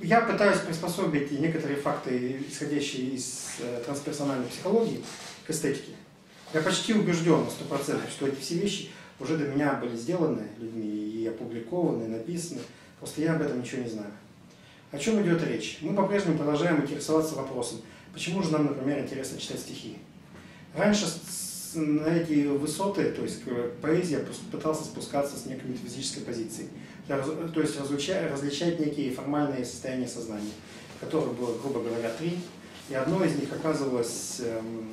Я пытаюсь приспособить некоторые факты, исходящие из трансперсональной психологии, к эстетике. Я почти убежден на 100%, что эти все вещи уже до меня были сделаны людьми и опубликованы, и написаны. Просто я об этом ничего не знаю. О чем идет речь? Мы по-прежнему продолжаем интересоваться вопросом, почему же нам, например, интересно читать стихи. Раньше на эти высоты, то есть поэзия пытался спускаться с некой метафизической позиции. То есть различать некие формальные состояния сознания, которых было, грубо говоря, 3, и одно из них оказывалось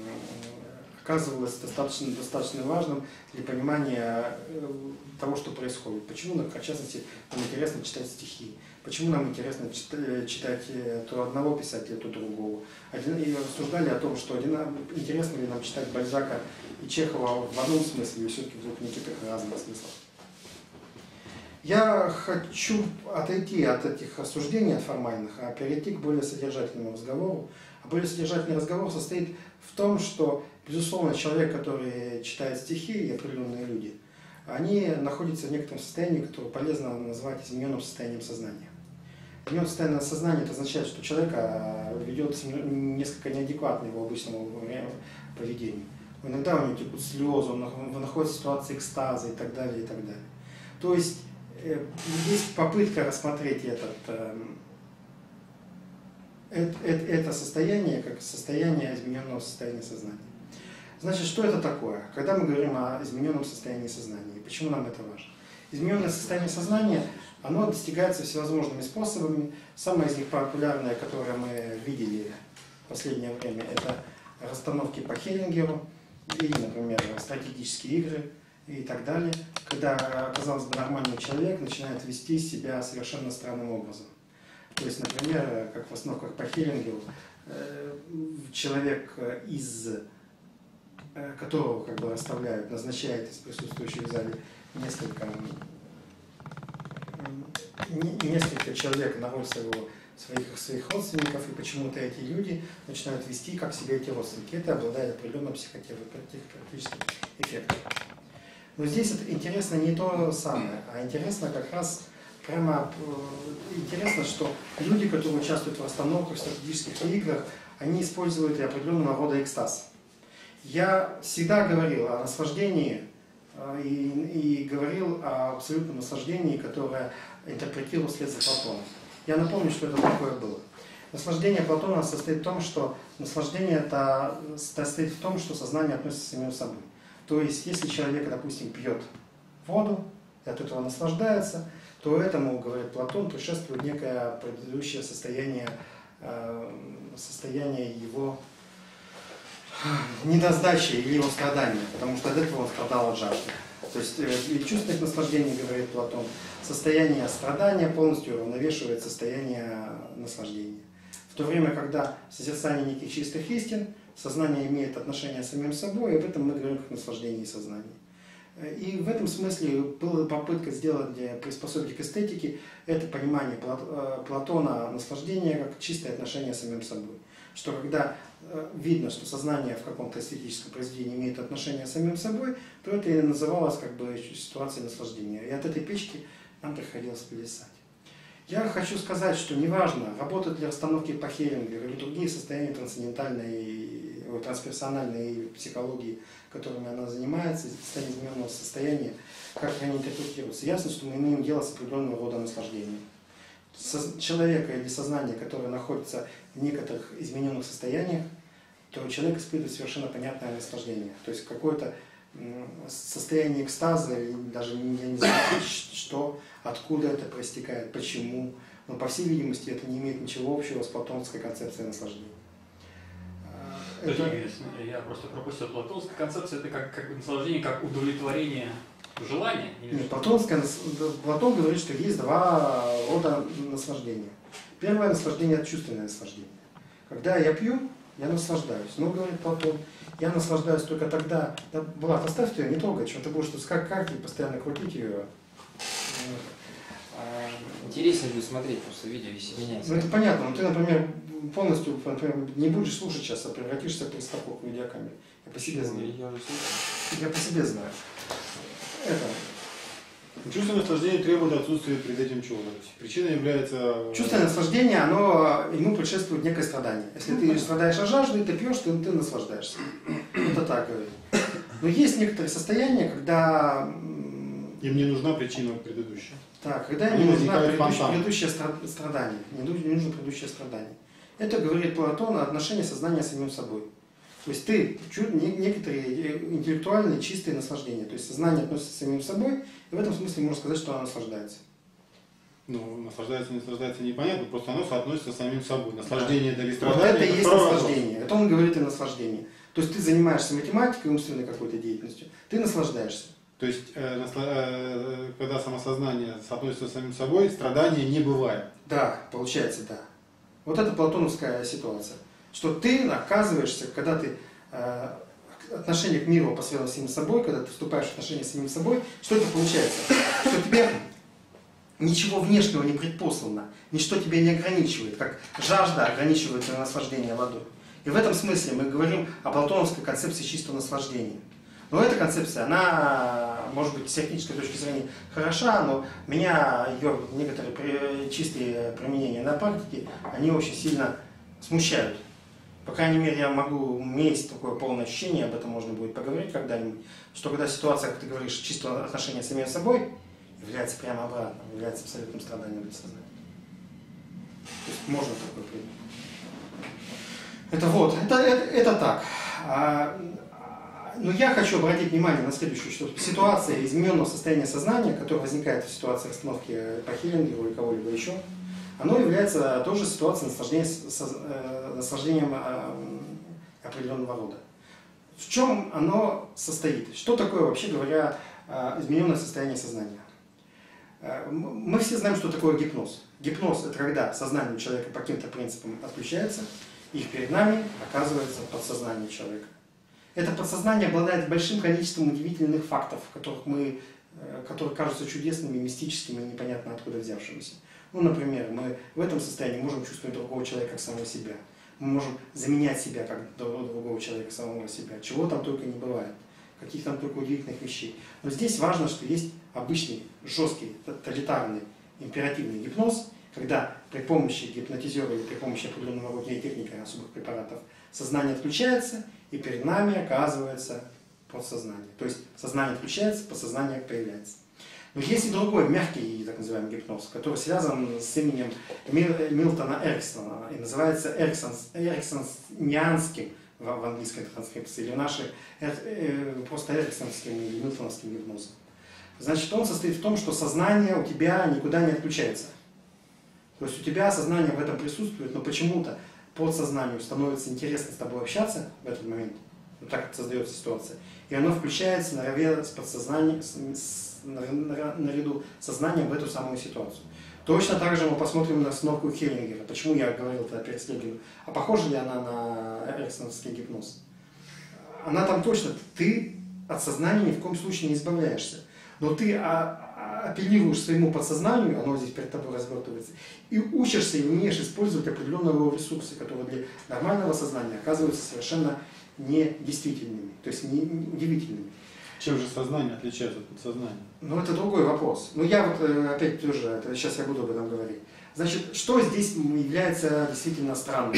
достаточно важным для понимания того, что происходит. Почему нам, в частности, нам интересно читать стихи, почему нам интересно читать то одного писателя, то другого. И рассуждали о том, что интересно ли нам читать Бальзака и Чехова в одном смысле, или все-таки в двух неких разных смыслах. Я хочу отойти от этих рассуждений, от формальных, а перейти к более содержательному разговору. А более содержательный разговор состоит в том, что, безусловно, человек, который читает стихи, и определенные люди, они находятся в некотором состоянии, которое полезно назвать измененным состоянием сознания. Измененное состояние сознания — это означает, что человека ведет несколько неадекватно его обычному поведению. Иногда у него текут слезы, он находится в ситуации экстаза и так далее, и так далее. То есть есть попытка рассмотреть это состояние как состояние измененного состояния сознания. Значит, что это такое? Когда мы говорим о измененном состоянии сознания, почему нам это важно? Измененное состояние сознания, оно достигается всевозможными способами. Самое из них популярное, которое мы видели в последнее время, это расстановки по Хеллингеру или, например, стратегические игры и так далее, когда, казалось бы, нормальный человек начинает вести себя совершенно странным образом. То есть, например, как в основках по Хеллингеру, человек, из которого как бы расставляют, назначает из присутствующих в зале несколько человек на роль своих родственников, и почему-то эти люди начинают вести как себя эти родственники. Это обладает определенным психотерапевтическим эффектом. Но здесь это интересно не то самое, а интересно как раз интересно, что люди, которые участвуют в расстановках, в стратегических играх, они используют и определенного рода экстаз. Я всегда говорил о наслаждении и говорил о абсолютном наслаждении, которое интерпретировал вслед за Платоном. Я напомню, что это такое было. Наслаждение Платона состоит в том, что сознание относится к самому собой. То есть, если человек, допустим, пьет воду и от этого наслаждается, то этому, говорит Платон, предшествует некое предыдущее состояние его недосдачи или его страдания, потому что от этого он страдал от жажды. То есть, чувственных наслаждений, говорит Платон, состояние страдания полностью уравновешивает состояние наслаждения. В то время, когда в созерцании неких чистых истин сознание имеет отношение с самим собой, и об этом мы говорим как наслаждение сознания. И в этом смысле была попытка приспособить к эстетике это понимание Платона наслаждения как чистое отношение с самим собой. Что когда видно, что сознание в каком-то эстетическом произведении имеет отношение с самим собой, то это и называлось как бы ситуацией наслаждения. И от этой печки нам приходилось плясать. Я хочу сказать, что неважно, работают ли расстановки по Хеллингеру или другие состояния трансперсональной психологии, которыми она занимается, состояние измененного состояния, как они интерпретируются. Ясно, что мы имеем дело с определенного рода наслаждением. Человека или сознание, которое находится в некоторых измененных состояниях, то человек испытывает совершенно понятное наслаждение. То есть какое-то состояние экстаза, даже я не знаю, что, откуда это проистекает, почему. Но, по всей видимости, это не имеет ничего общего с платоновской концепцией наслаждения. Я просто пропустил. Платоновская концепция — это как наслаждение, как удовлетворение желания? Нет, Платон говорит, что есть два рода наслаждения. Первое наслаждение — это чувственное наслаждение. Когда я пью, я наслаждаюсь. Но, говорит Платон, я наслаждаюсь только тогда. Да, Влад, оставь ее, не трогай, что ты будешь тут как и постоянно крутить ее. Интересно будет смотреть, просто видео, если меняется. Ну это понятно, но ты, например, полностью не будешь слушать сейчас, а превратишься в приставку к видеокамере. Я по себе знаю. Я по себе знаю. Чувство наслаждения требует отсутствия перед этим чего-то. Причиной является... Чувство наслаждения, ему предшествует некое страдание. Если ты страдаешь от жажды, ты пьешь, ты наслаждаешься. Это так говорит. Но есть некоторые состояния, когда... Им не нужна причина предыдущая. Так, когда не нужно предыдущее страдание. Не нужно предыдущее страдание. Это, говорит Платон, отношение сознания с самим собой. То есть ты некоторые интеллектуальные чистые наслаждения. То есть сознание относится с самим собой, и в этом смысле можно сказать, что оно наслаждается. Ну, наслаждается, не наслаждается, непонятно, просто оно соотносится с самим собой. Наслаждение это или Вот страдание. это и есть наслаждение. Это он говорит о наслаждении. То есть ты занимаешься математикой, умственной какой-то деятельностью, ты наслаждаешься. То есть, когда самосознание соотносится с самим собой, страдания не бывает. Да, получается, да. Вот это платоновская ситуация. Что ты оказываешься, когда ты отношение к миру посвящено с самим собой, когда ты вступаешь в отношения с самим собой, что это получается? Что тебе ничего внешнего не предпослано, ничто тебя не ограничивает, как жажда ограничивает наслаждение водой. И в этом смысле мы говорим о платоновской концепции чистого наслаждения. Но эта концепция, она, может быть, с технической точки зрения хороша, но меня ее некоторые чистые применения на практике, они очень сильно смущают. По крайней мере, у меня есть такое полное ощущение, об этом можно будет поговорить когда-нибудь, что когда ситуация, как ты говоришь, чистого отношения с самим собой, является прямо обратно, является абсолютным страданием для сознания. То есть можно такое принять. Это так. Но я хочу обратить внимание на следующее, что ситуация измененного состояния сознания, которая возникает в ситуации расстановки по Хеллингеру или кого-либо еще, оно является тоже ситуацией наслаждением определенного рода. В чем оно состоит? Что такое, вообще говоря, измененное состояние сознания? Мы все знаем, что такое гипноз. Гипноз – это когда сознание у человека по каким-то принципам отключается, и перед нами оказывается подсознание человека. Это подсознание обладает большим количеством удивительных фактов, которые кажутся чудесными, мистическими и непонятно откуда взявшимися. Ну, например, мы в этом состоянии можем чувствовать другого человека как самого себя. Мы можем заменять себя как другого человека самого себя. Чего там только не бывает. Каких там только удивительных вещей. Но здесь важно, что есть обычный, жесткий, тоталитарный, императивный гипноз, когда при помощи гипнотизера или при помощи определенного рода техники особых препаратов сознание отключается, и перед нами оказывается подсознание. То есть сознание отключается, подсознание появляется. Но есть и другой, мягкий, так называемый гипноз, который связан с именем Милтона Эриксона и называется эриксонианским в английской транскрипции, или нашей просто эриксоновским или милтоновским гипнозом. Значит, он состоит в том, что сознание у тебя никуда не отключается. То есть у тебя сознание в этом присутствует, но почему-то подсознанию становится интересно с тобой общаться в этот момент. Вот так создается ситуация. И оно включается наравне с подсознанием, наряду с сознанием в эту самую ситуацию. Точно так же мы посмотрим на сновку Хеллингера. Почему я говорил это перед следующим? А похожа ли она на эриксоновский гипноз? Она там точно. Ты от сознания ни в коем случае не избавляешься. Но ты апеллируешь своему подсознанию, оно здесь перед тобой развертывается, и учишься и умеешь использовать определенные ресурсы, которые для нормального сознания оказываются совершенно недействительными, то есть удивительными. Чем же сознание отличается от подсознания? Ну, это другой вопрос. Но я вот опять тоже, сейчас я буду об этом говорить. Значит, что здесь является действительно странным?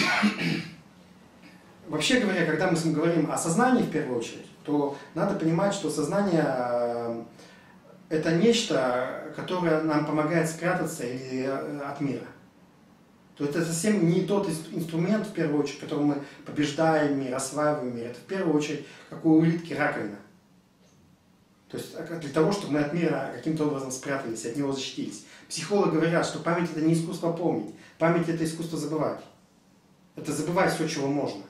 Вообще говоря, когда мы говорим о сознании в первую очередь, то надо понимать, что сознание это нечто, которое нам помогает спрятаться от мира. То есть это совсем не тот инструмент, в первую очередь, которым мы побеждаем мир, осваиваем мир. Это в первую очередь, как у улитки, раковина. То есть для того, чтобы мы от мира каким-то образом спрятались, от него защитились. Психологи говорят, что память это не искусство помнить, память это искусство забывать. Это забывать все, чего можно.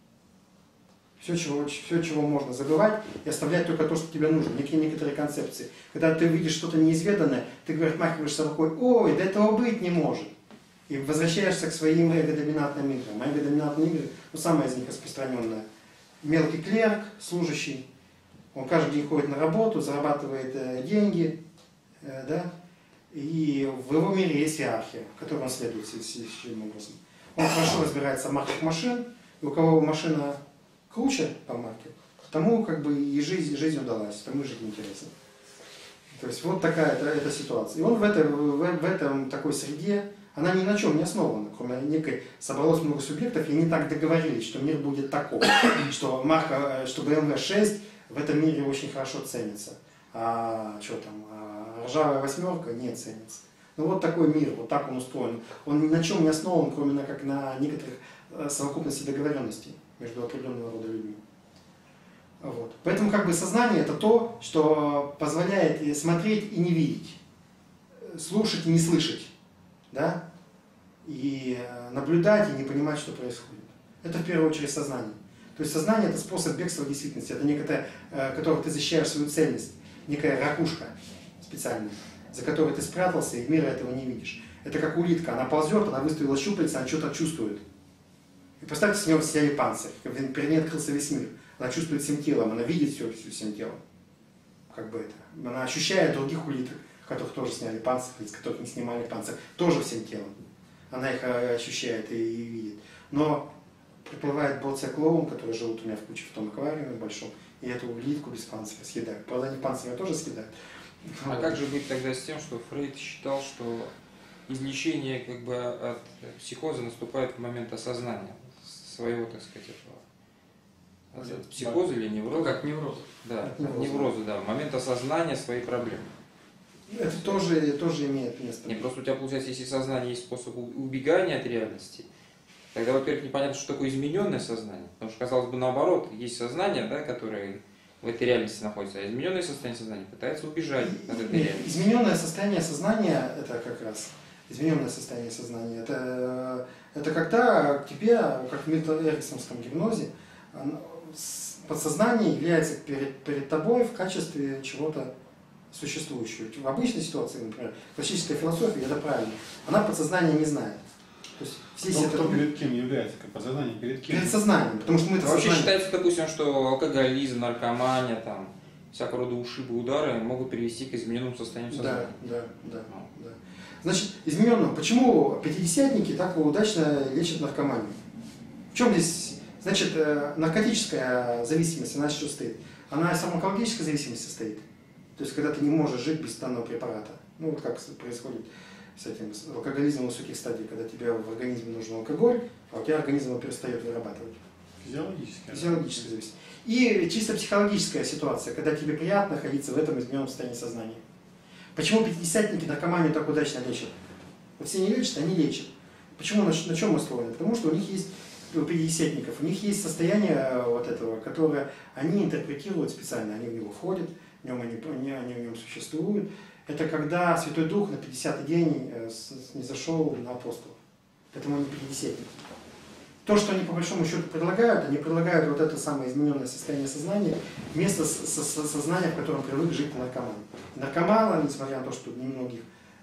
Все, чего можно забывать и оставлять только то, что тебе нужно. Некоторые концепции. Когда ты видишь что-то неизведанное, ты отмахиваешься рукой, ой, да этого быть не может. И возвращаешься к своим эго-доминантным играм. Эго-доминантные игры, самая из них распространенная. Мелкий клерк, служащий, он каждый день ходит на работу, зарабатывает деньги, да? И в его мире есть иерархия, которой он следует следующим образом. Он хорошо разбирается в марках машин, и у кого машина круче по марке, тому как бы и жизнь удалась, тому жить интересно. То есть вот такая эта ситуация. И он в этом такой среде, она ни на чем не основана, кроме некой, собралось много субъектов, и они так договорились, что мир будет такой, что BMW 6 в этом мире очень хорошо ценится, а что там, ржавая восьмерка не ценится. Ну вот такой мир, вот так он устроен. Он ни на чем не основан, кроме как на некоторых совокупности договоренностей между определенного рода людьми. Вот. Поэтому как бы сознание это то, что позволяет и смотреть и не видеть, слушать и не слышать, да? И наблюдать и не понимать, что происходит. Это в первую очередь сознание. То есть сознание это способ бегства в действительности, это некое, которым ты защищаешь свою цельность, некая ракушка специальная, за которой ты спрятался и мира этого не видишь. Это как улитка, она ползет, она выставила щупальца, она что-то чувствует. И представьте, с нее сняли панцирь, перед ней открылся весь мир. Она чувствует всем телом, она видит все всем телом. Как бы это. Она ощущает других улиток, которых тоже сняли панцирь, из которых не снимали панцирь, тоже всем телом. Она их ощущает и видит. Но приплывает болтся-клоун, который живут у меня в куче в том аквариуме большом, и эту улитку без панциря съедают. Правда, они панциря тоже съедают. А как же быть тогда с тем, что Фрейд считал, что излечение как бы от психоза наступает в момент осознания своего, так сказать, этого психоза или невроза? Ну, как невроз. Да, невроза, да, в момент осознания своей проблемы. Это тоже имеет место. Не, просто у тебя получается, если сознание есть способ убегания от реальности, тогда, во-первых, непонятно, что такое измененное сознание. Потому что, казалось бы, наоборот, есть сознание, да, которое в этой реальности находится, а измененное состояние сознания пытается убежать от этой реальности. Измененное состояние сознания, это как раз, измененное состояние сознания, это когда к тебе, как в милтон-эриксонском гипнозе, подсознание является перед тобой в качестве чего-то существующего. В обычной ситуации, например, классическая философия, это правильно, она подсознание не знает. То есть кто перед кем является, как подсознание перед кем? Перед сознанием, потому что мы это вообще сознание. считается, допустим, что алкоголизм, наркомания, там, всякого рода ушибы, удары могут привести к измененному состоянию сознания. Да. Значит, измененным. Почему пятидесятники так удачно лечат наркоманию? В чем здесь? Значит, наркотическая зависимость, она что стоит? Она из фармакологической зависимости состоит. То есть, когда ты не можешь жить без данного препарата. Ну, вот как происходит с этим с алкоголизмом высоких стадий, когда тебе в организме нужен алкоголь, а у тебя организм его перестает вырабатывать. Физиологическая. Физиологическая зависимость. И чисто психологическая ситуация, когда тебе приятно находиться в этом измененном состоянии сознания. Почему пятидесятники наркоманию так удачно лечат? Вот все не лечат, они лечат. Почему, на чем условия? Потому что у них есть, у пятидесятников, у них есть состояние вот этого, которое они интерпретируют специально, они в него входят, в нем они в нем существуют. Это когда Святой Дух на 50-й день не зашел на апостолов. Поэтому они пятидесятники. То, что они по большому счету предлагают, они предлагают вот это самое измененное состояние сознания вместо сознания, в котором привык жить наркоман. Наркоманы, несмотря на то, что у немногих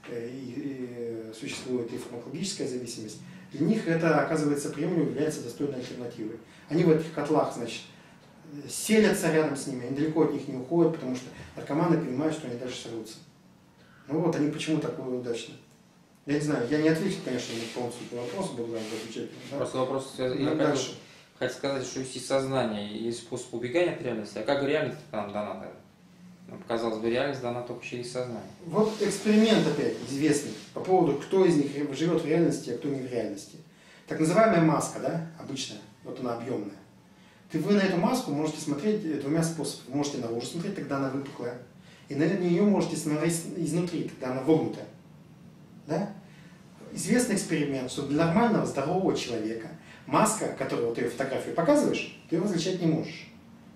существует и фармакологическая зависимость, для них это, оказывается, приемлемо, является достойной альтернативой. Они в этих котлах, значит, селятся рядом с ними, они далеко от них не уходят, потому что наркоманы понимают, что они дальше сорвутся. Ну вот, они почему так удачно? Я не знаю, я не отвечу, конечно, полностью по вопросу, буду отвечать. Да? Просто вопрос связан. Я хочу сказать, что есть сознание, есть способ убегания от реальности, а как реальность там дана тогда? Ну, казалось бы, реальность дана только через сознание. Вот эксперимент опять известный по поводу, кто из них живет в реальности, а кто не в реальности. Так называемая маска, да, обычная, вот она объемная. Вы на эту маску можете смотреть двумя способами. Вы можете наружу смотреть, тогда она выпуклая. И на нее можете смотреть изнутри, тогда она вогнутая. Да? Известный эксперимент, что для нормального, здорового человека маска, которую ты ее фотографию показываешь, ты ее различать не можешь.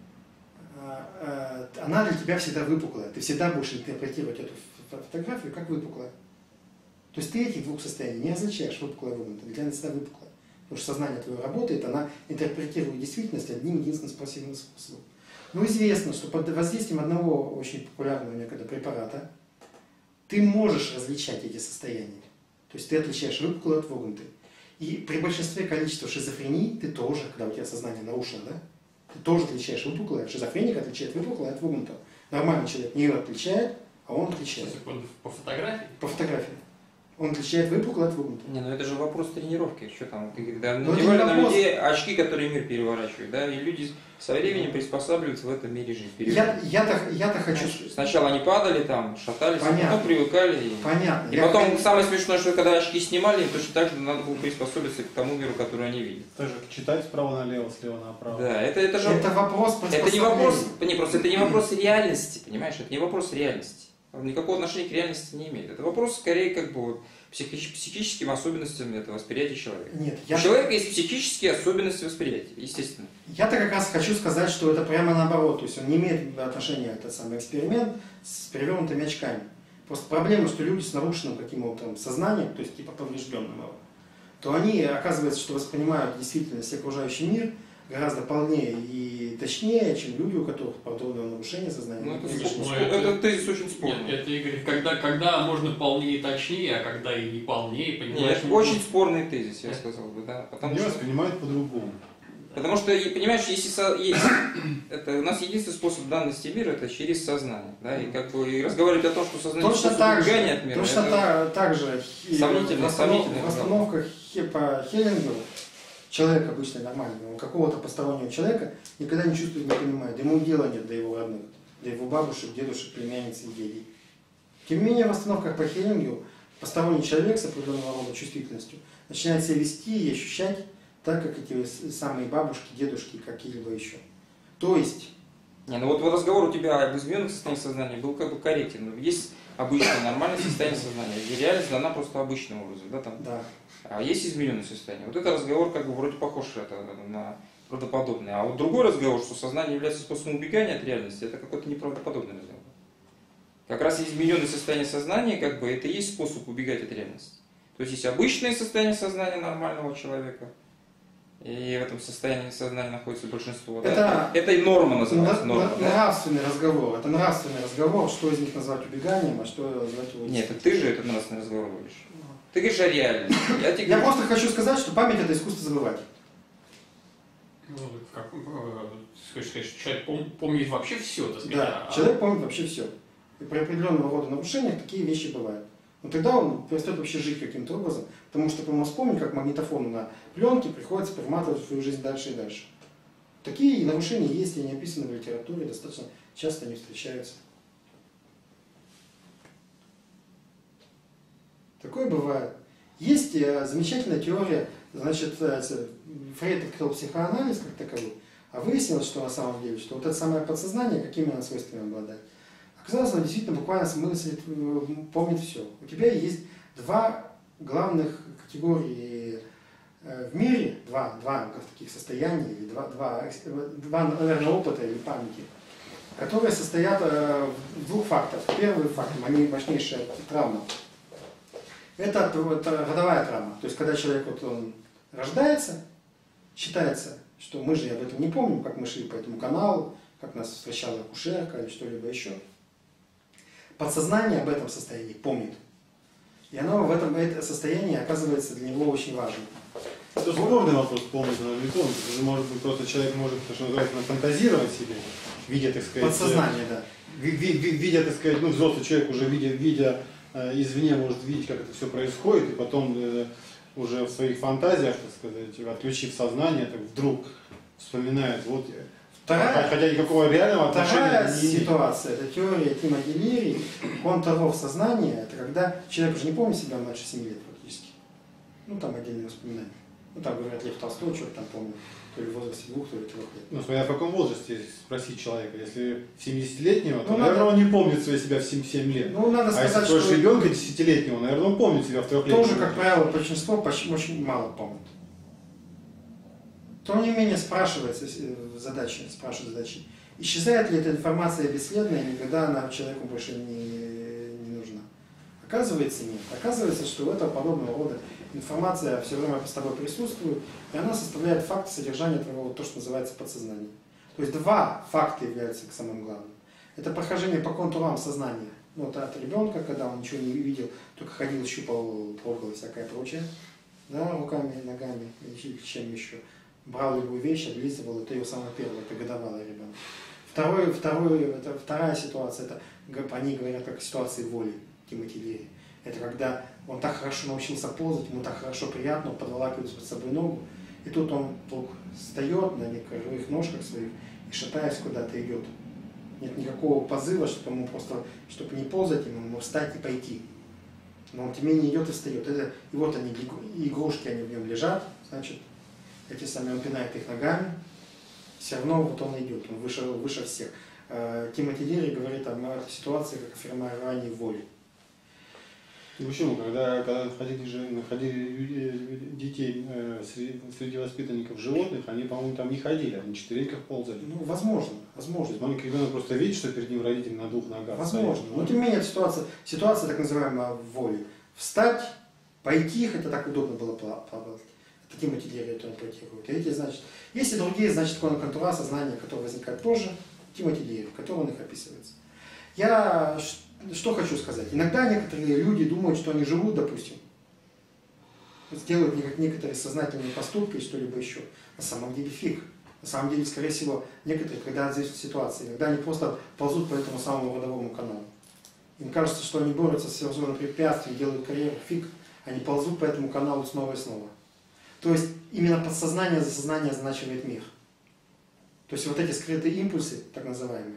Она для тебя всегда выпуклая. Ты всегда будешь интерпретировать эту фотографию как выпуклая. То есть ты этих двух состояний не различаешь, выпуклая и выгнутая. Для тебя она всегда выпуклая. Потому что сознание твое работает, она интерпретирует действительность одним единственным способом. Но известно, что под воздействием одного очень популярного некогда препарата ты можешь различать эти состояния. То есть ты отличаешь выпуклую от вогнутой. И при большинстве количества шизофрении ты тоже, когда у тебя сознание нарушено, да, ты тоже отличаешь выпуклое. Шизофреник отличает выпуклое от вогнутого. Нормальный человек не ее отличает, а он отличает. По фотографии? По фотографии. Он отличает выпуклое от выпуклого. Не, ну это же вопрос тренировки. Что там? Ты когда Ну, это надевали не на вопрос. людей очки, которые мир переворачивают, да, и люди со временем приспосабливаются в этом мире жить. Я-то хочу... Сначала они падали там, шатались, Понятно. потом привыкали. Понятно. И потом самое смешное, что когда очки снимали, им точно так же надо было приспособиться к тому миру, который они видят. Тоже читать справа налево, слева направо. Да, это же... Это вопрос Это не вопрос, приспособления. не, просто это не вопрос реальности, понимаешь? Это не вопрос реальности. Он никакого отношения к реальности не имеет. Это вопрос скорее как бы вот психическим особенностям этого восприятия человека. Нет, У человека есть психические особенности восприятия, естественно. Я-то как раз хочу сказать, что это прямо наоборот. То есть он не имеет отношения, этот самый эксперимент, с перевернутыми очками. Просто проблема, что люди с нарушенным каким-то сознанием, то есть типа поврежденным его, то они, оказывается, что воспринимают действительность окружающий мир гораздо полнее и точнее, чем люди, у которых подобное нарушение сознания. Ну, это, Конечно, но это тезис очень спорный. Нет, это, Игорь, когда можно полнее и точнее, а когда и не полнее, понимаешь? Нет, это очень спорный тезис, я сказал бы, да. Потому Они что, воспринимают по-другому. понимаешь, если есть, это у нас единственный способ данности мира это через сознание, да, и как бы и разговаривать о том, что сознание Точно способ так убегания же, от мира. точно это так же сомнительный, в расстановках по Хеллингу человек обычно нормальный, он какого-то постороннего человека никогда не чувствует, не понимает, ему дела нет до его родных, до его бабушек, дедушек, племянниц и дедей. Тем не менее, в расстановках по Хеллингу посторонний человек с определенного рода чувствительностью начинает себя вести и ощущать так, как эти самые бабушки, дедушки и какие-либо еще. То есть... Не, ну вот разговор у тебя об измененных состояниях сознания был как бы корректен. Есть обычное нормальное состояние сознания, где реальность дана просто обычным образом, да, там. Да. А есть измененное состояние. Вот этот разговор как бы вроде похож на правдоподобный. А вот другой разговор, что сознание является способом убегания от реальности, это какой-то неправдоподобный разговор. Как раз измененное состояние сознания, как бы, это и есть способ убегать от реальности. То есть есть обычное состояние сознания нормального человека, и в этом состоянии сознания находится большинство. Да? Это и норма называется. Норма, да? Нравственный разговор. Это нравственный разговор, что из них назвать убеганием, а что назвать его... Нет, это ты же этот нравственный разговор говоришь. Ты говоришь о реальности. Я просто хочу сказать, что память – это искусство забывать. Ну, как, сказать, человек помнит вообще все, так сказать. Да, человек помнит вообще все. И при определенного рода нарушениях такие вещи бывают. Но тогда он перестает вообще жить каким-то образом, потому что, по-моему, вспомнить, как магнитофону на пленке приходится перематывать свою жизнь дальше и дальше. Такие нарушения есть, и они описаны в литературе, достаточно часто они встречаются. Такое бывает. Есть замечательная теория, значит, Фрейд открыл психоанализ как таковой, а выяснилось, что на самом деле, что вот это самое подсознание, какими оно свойствами обладает. Оказалось, оно действительно буквально мыслит, помнит все. У тебя есть два главных категории в мире, два таких состояния, или два, наверное, опыта или памяти, которые состоят в двух фактах. Первый факт, мощнейшая травма. Это родовая травма. То есть, когда человек он рождается, считается, что мы же об этом не помним, как мы шли по этому каналу, как нас встречала акушерка или что-либо еще. Подсознание об этом состоянии помнит. И оно это состояние оказывается для него очень важным. Это спорный вопрос, помнит оно или не помнит. Это может быть просто человек может, что называется, нафантазировать себе, видя, так сказать... Подсознание, да. Видя, так сказать, взрослый человек уже видя извне может видеть, как это все происходит, и потом уже в своих фантазиях, так сказать, отключив сознание, так вдруг вспоминает, вот, хотя никакого реального отношения Вторая не имеет. ситуация, это теория Тимоти Лири, контуров сознания, это когда человек уже не помнит себя младше 7 лет практически. Ну, там отдельные воспоминания. Ну, там, говорят, Лев Толстой, человек там помнит, то ли в возрасте 2, то ли 3 лет. Ну, смотря в каком возрасте спросить человека. Если 70-летнего, то, Ну, наверное, надо... он не помнит себя в 7 лет. Ну, надо А сказать, если что... спросишь ребенка 10-летнего, наверное, он помнит себя в 3-летнем. Тоже, как правило, большинство очень мало помнит. Тем не менее, спрашивают задачи, исчезает ли эта информация бесследно, и никогда она человеку больше не нужна. Оказывается, нет. Оказывается, что у этого подобного рода информация все время с тобой присутствует, и она составляет факт содержания твоего, то, что называется подсознание. То есть два факта являются самым главным. Это прохождение по контурам сознания. Ну, вот от ребенка, когда он ничего не видел, только ходил, щупал, трогал и всякое прочее, да, руками, ногами, или чем еще. Брал любую вещь, облизывал, это его самое первое, это годовалый ребенок. Вторая ситуация, это по ней говорят как ситуации воли Тимоти Лири. Это когда Он так хорошо научился ползать, ему так хорошо приятно, он подволакивает под собой ногу. И тут он вдруг встает на некоторых ножках своих и, шатаясь, куда-то идет. Нет никакого позыва, чтобы ему просто, чтобы не ползать, ему встать и пойти. Но он тем не менее идет и встает. И вот они, игрушки, они в нем лежат, значит, эти сами, он пинает их ногами, все равно вот он идет, он выше всех. Тимоти Лири говорит о ситуации как о формировании воли. Почему? Когда находили детей среди воспитанников животных, они, по-моему, там не ходили, они на четвереньках ползали. Ну, возможно. То есть маленький ребенок просто видит, что перед ним родитель на двух ногах. Возможно. стоит. Но тем не менее, ситуация так называемая воли. Встать, пойти, хотя так удобно было плавать. Это Тимоти Лири это интерпретирует. Эти, значит, есть и другие, значит, контура сознания, которые возникают позже, Тимоти Лири, в котором он их описывается. Я что хочу сказать. Иногда некоторые люди думают, что они живут, допустим, сделают некоторые сознательные поступки и что-либо еще. На самом деле фиг. На самом деле, скорее всего, некоторые, когда здесь ситуация, иногда они просто ползут по этому самому родовому каналу. Им кажется, что они борются с серьезным препятствием, делают карьеру, фиг. Они ползут по этому каналу снова и снова. То есть именно подсознание за сознание означает мир. То есть вот эти скрытые импульсы, так называемые,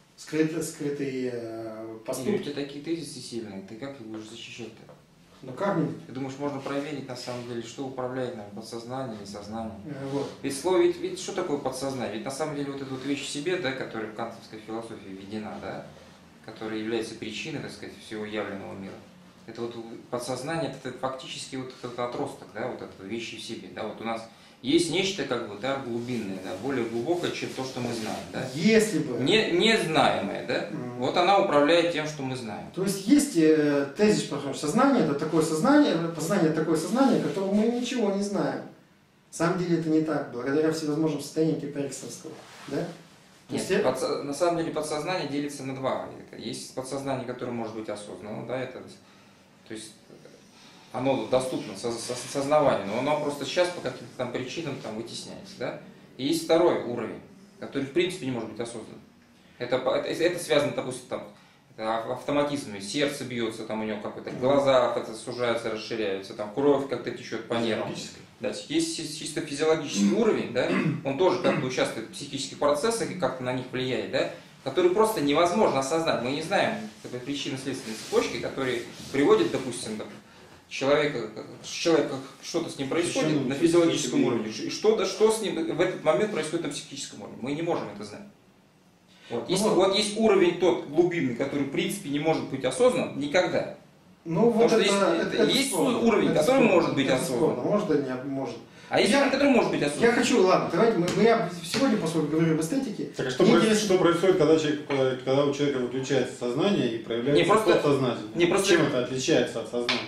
скрытые поступки. У тебя такие тезисы сильные, ты как их будешь защищать-то? Ну как-нибудь. Ты думаешь, можно проверить на самом деле, что управляет нами, подсознание и сознание? Вот. Ведь что такое подсознание? Ведь на самом деле вот эта вот вещь в себе, да, которая в кантовской философии введена, да, которая является причиной, так сказать, всего явленного мира. Это вот подсознание, это фактически вот этот отросток, да, вот этой вещи в себе, да, вот у нас есть нечто как бы, да, глубинное, да, более глубокое, чем то, что мы знаем, да. Если бы. Незнаемое, да, вот она управляет тем, что мы знаем. То есть есть тезис, что сознание это такое сознание, познание это такое сознание, которого мы ничего не знаем. На самом деле это не так, благодаря всевозможным состояниям типа Эриксонского, да? Нет, на самом деле подсознание делится на два. Есть подсознание, которое может быть осознанно, да, это, то есть оно доступно сознаванию, но оно просто сейчас по каким-то там причинам там вытесняется, да. И есть второй уровень, который в принципе не может быть осознан. Это связано, допустим, там, автоматизмами, сердце бьется, там у него какой-то, глаза как-то сужаются, расширяются, там кровь как-то течет по нервам. Да, есть чисто физиологический уровень, да, он тоже как бы участвует в психических процессах и как-то на них влияет, да, который просто невозможно осознать. Мы не знаем причинно-следственной цепочки, которые приводят, допустим, человека что-то с ним происходит на физиологическом уровне, и что с ним в этот момент происходит на психическом уровне. Мы не можем это знать. Вот есть уровень тот глубинный, который в принципе не может быть осознан никогда. Ну, вот есть уровень, который может быть осознан. Может или не может. А есть уровень, который может быть осознан. Я хочу, ладно, давайте, я сегодня, поскольку говорю об эстетике. Так а что происходит, когда у человека выключается сознание и проявляется подсознательное? Чем это отличается от сознания?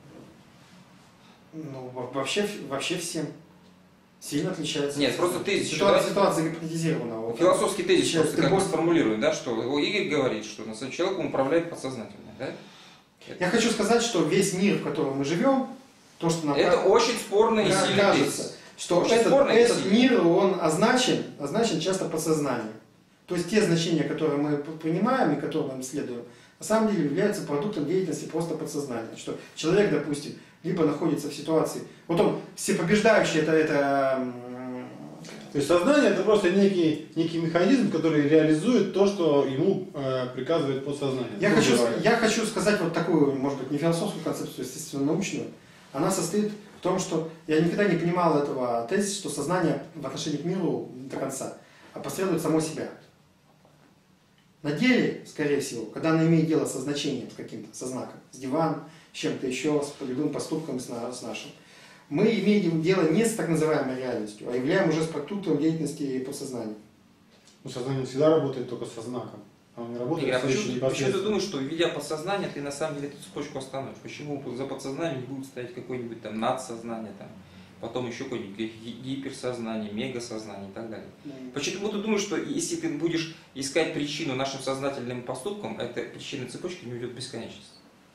Ну, вообще всем. Сильно отличается. Нет, просто тезис. Ситуация гипнотизирована. Философский тезис просто как бы сформулирует, да, что Игорь говорит, что на самом деле человеком управляет подсознательное, да? Я хочу сказать, что весь мир, в котором мы живем, то, что нам это очень спорный и сильный тезис. Что этот мир, он означен часто подсознанием. То есть те значения, которые мы принимаем и которые мы исследуем, на самом деле являются продуктом деятельности просто подсознания. Что человек, допустим, либо находится в ситуации, вот он всепобеждающий, То есть сознание это просто некий механизм, который реализует то, что ему приказывает подсознание. Я хочу сказать вот такую, может быть, не философскую концепцию, естественно, научную. Она состоит в том, что я никогда не понимал этого тезиса, что сознание в отношении к миру до конца опосредует само себя. На деле, скорее всего, когда она имеет дело со значением, с каким-то, со знаком, с диваном, с чем-то еще, с любым поступком с нашим, мы имеем дело не с так называемой реальностью, а являем уже с продуктом деятельности подсознания. Ну, сознание всегда работает только со знаком. Оно не работает почему ты думаешь, что введя подсознание, ты на самом деле эту цепочку остановишь? Почему за подсознанием не будет стоять какое-нибудь там надсознание, там, потом еще какое-нибудь гиперсознание, мегасознание и так далее? Почему ты думаешь, что если ты будешь искать причину нашим сознательным поступкам, эта причинная цепочка не уйдет в бесконечность?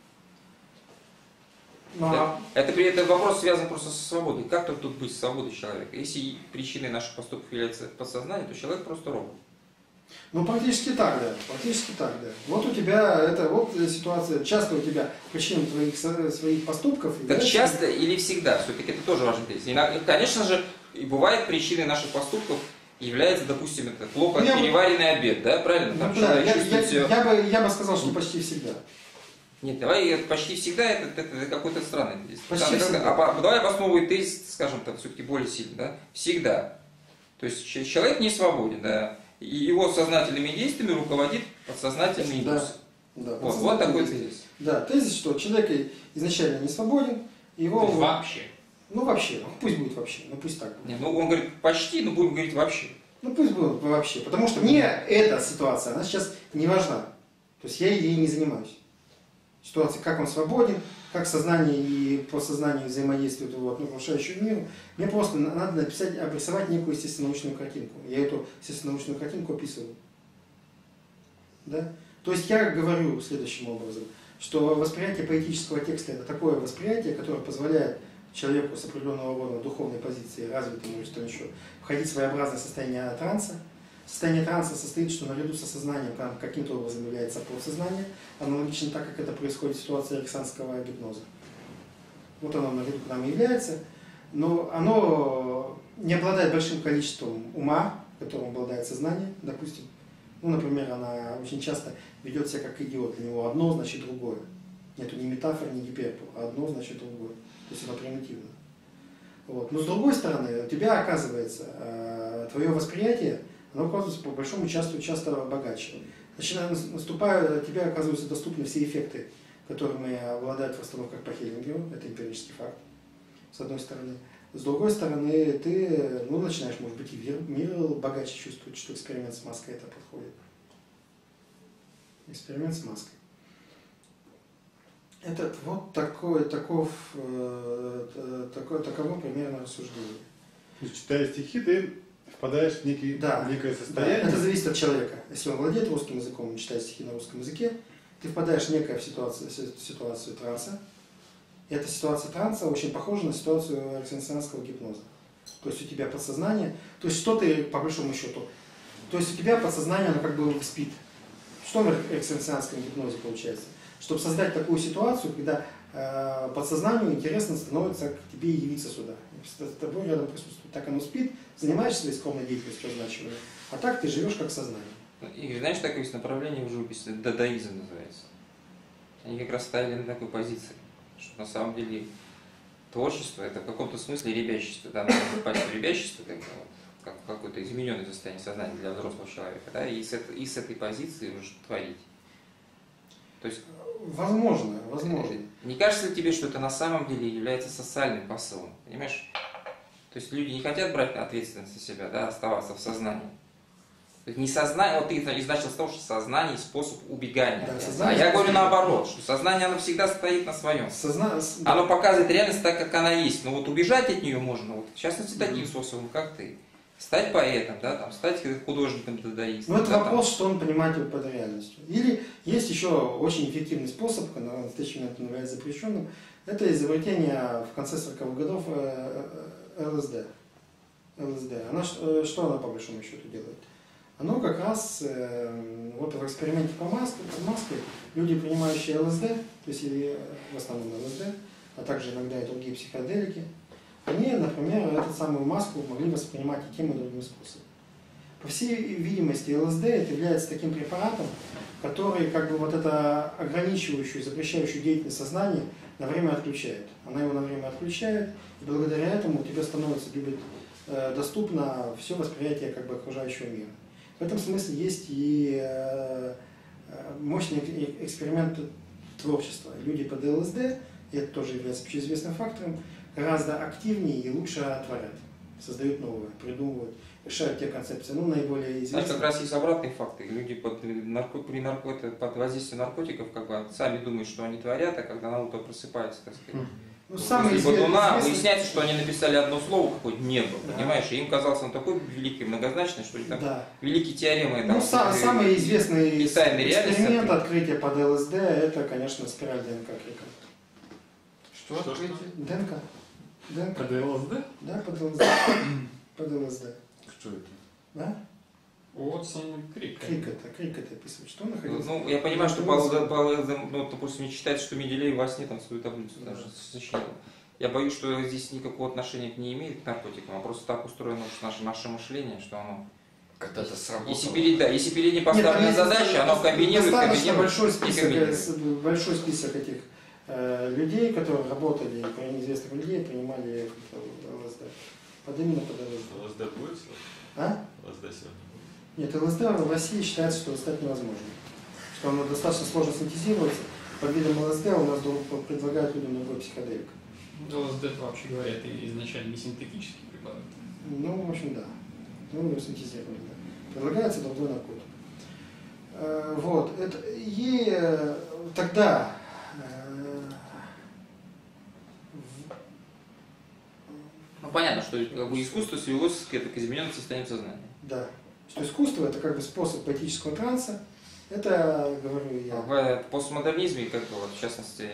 Это вопрос связан просто со свободой. Как тут быть свободой человека? Если причиной наших поступков является подсознание, то человек просто робот. Ну, практически так, да. Практически так, да. Вот у тебя, это вот ситуация, часто у тебя причиной своих поступков... Так является- часто или всегда? Все-таки это тоже важный тезис. Конечно же, и бывает причиной наших поступков является, допустим, это плохо Ну, я бы- переваренный обед, да, правильно? Там Ну, да, человек чувствует себя- я бы сказал, что почти всегда. Нет, давай почти всегда это какой-то странный тезис. Почти всегда. Давай обосновывай тезис, скажем так, все-таки более сильно, да? Всегда. То есть человек не свободен, да, и его сознательными действиями руководит подсознательный импульс. Да, Вот такой тезис. Да, тезис, что человек изначально не свободен, его... То есть вообще. Ну, вообще, ну, пусть будет вообще, ну, пусть так будет. Нет, ну он говорит почти, но будем говорить вообще. Ну, пусть будет вообще, потому что мне эта ситуация, она сейчас не важна. То есть я ей не занимаюсь. Ситуация, как он свободен, как сознание и подсознание взаимодействуют в окружающем миру. Мне просто надо написать, обрисовать некую естественно-научную картинку. Я эту естественно-научную картинку описываю. Да? То есть я говорю следующим образом, что восприятие поэтического текста – это такое восприятие, которое позволяет человеку с определенного рода духовной позиции, развитому или что еще, входить в своеобразное состояние транса. Состояние транса состоит, что наряду со сознанием там каким-то образом является подсознание, аналогично так, как это происходит в ситуации эриксонского гипноза. Вот оно наряду к нам является, но оно не обладает большим количеством ума, которым обладает сознание, допустим. Ну, например, она очень часто ведет себя как идиот. Для него одно значит другое. Нету ни метафор, ни гипербол. Одно значит другое. То есть это примитивно. Вот. Но с другой стороны, у тебя оказывается твое восприятие, оно оказывается по большому часто богаче. Наступая, тебе оказываются доступны все эффекты, которыми обладают в расстановках по Хеллингеру. Это эмпирический факт, с одной стороны. С другой стороны, ты начинаешь, может быть, и мир богаче чувствовать, что эксперимент с маской это подходит. Эксперимент с маской. Это вот таково примерно рассуждение. Читая стихи, ты впадаешь в некое Да, состояние. это зависит от человека. Если он владеет русским языком, он читает стихи на русском языке, ты впадаешь в некую ситуацию транса. И эта ситуация транса очень похожа на ситуацию эриксонского гипноза. То есть у тебя подсознание, то есть что ты, по большому счету, то есть у тебя подсознание, оно как бы спит. Что в эриксонском гипнозе получается? Чтобы создать такую ситуацию, когда подсознанию интересно становится к тебе явиться сюда. С тобой рядом присутствует. Так оно спит, занимаешься своей скромной деятельностью означенной, а так ты живешь как сознание. Игорь, знаешь, такое есть направление в живописи, дадаизм называется. Они как раз ставили на такой позиции, что на самом деле творчество это в каком-то смысле ребячество, да, надо попасть в ребячество, как какое-то измененное состояние сознания для взрослого человека, да, и с этой позиции уже творить. То есть, Возможно. не кажется ли тебе, что это на самом деле является социальным посылом, понимаешь? То есть люди не хотят брать ответственность на себя, да, оставаться в сознании. То есть не сознание, вот ты начал с того, что сознание – способ убегания. Да, а я говорю наоборот, что сознание оно всегда стоит на своем. Оно показывает реальность так, как она есть. Но вот убежать от нее можно, вот, в частности, таким способом, как ты. Стать поэтом, да, там, стать художником-дадаистом. Ну, это да, вопрос, что он понимает под реальностью. Или есть еще очень эффективный способ, который на настоящий момент является запрещенным, это изобретение в конце 40-х годов ЛСД. Она, что она по большому счету делает? Оно как раз, вот в эксперименте по маской, люди, принимающие ЛСД, то есть в основном ЛСД, а также иногда и другие психоделики, они, например, эту самую маску могли воспринимать и тем, и другим способом. По всей видимости, ЛСД это является таким препаратом, который как бы вот это ограничивающую, запрещающую деятельность сознания на время отключает. Она его на время отключает, и благодаря этому у тебя становится доступно все восприятие как бы окружающего мира. В этом смысле есть и мощный эксперимент творчества. Люди под ЛСД, и это тоже является общеизвестным фактором, гораздо активнее и лучше творят, создают новое, придумывают, решают те концепции. Ну, наиболее известные. Знаешь, как раз есть обратные факты. Люди под воздействием наркотиков как бы сами думают, что они творят, а когда на утро просыпаются, так сказать. Ну, После Бодуна выясняется, что они написали одно слово, какое-то небо, понимаешь? И им казалось он такой великий, многозначный, что там великие теоремы. Ну, самый известный эксперимент реальности. Открытия под ЛСД, это, конечно, спираль ДНК Крика. Что открытие? ДНК. Под ЛСД? Да, под ЛСД. Под ЛСД. Что это? Да? Уотсон Крик. Крик это описывает. Что он находился? Ну, я понимаю, что по ЛСД, ну, допустим, считается, что Менделеев во сне там свою таблицу даже сочинил. Я боюсь, что здесь никакого отношения не имеет к наркотикам, а просто так устроено наше мышление, что оно... Когда-то сработало. Если перед ним поставлена задача, оно комбинирует. Достаточно большой список этих людей, которые работали, неизвестных людей, принимали ЛСД. Именно под ЛСД. ЛСД будет сегодня? А? ЛСД сегодня? Нет, ЛСД в России считается, что стать невозможно. Что оно достаточно сложно синтезируется. Под видом ЛСД у нас предлагают людям другой психоделик. ЛСД, вообще говоря, это изначально не синтетический препарат. Ну, в общем, да. Ну, его синтезировали, да. Предлагается другой наркотик. Вот. И тогда Ну, понятно, что как бы искусство свелось к измененному состоянию сознания. да. Что искусство это как бы способ поэтического транса. Это, говорю я. В постмодернизме, как бы, вот, в частности,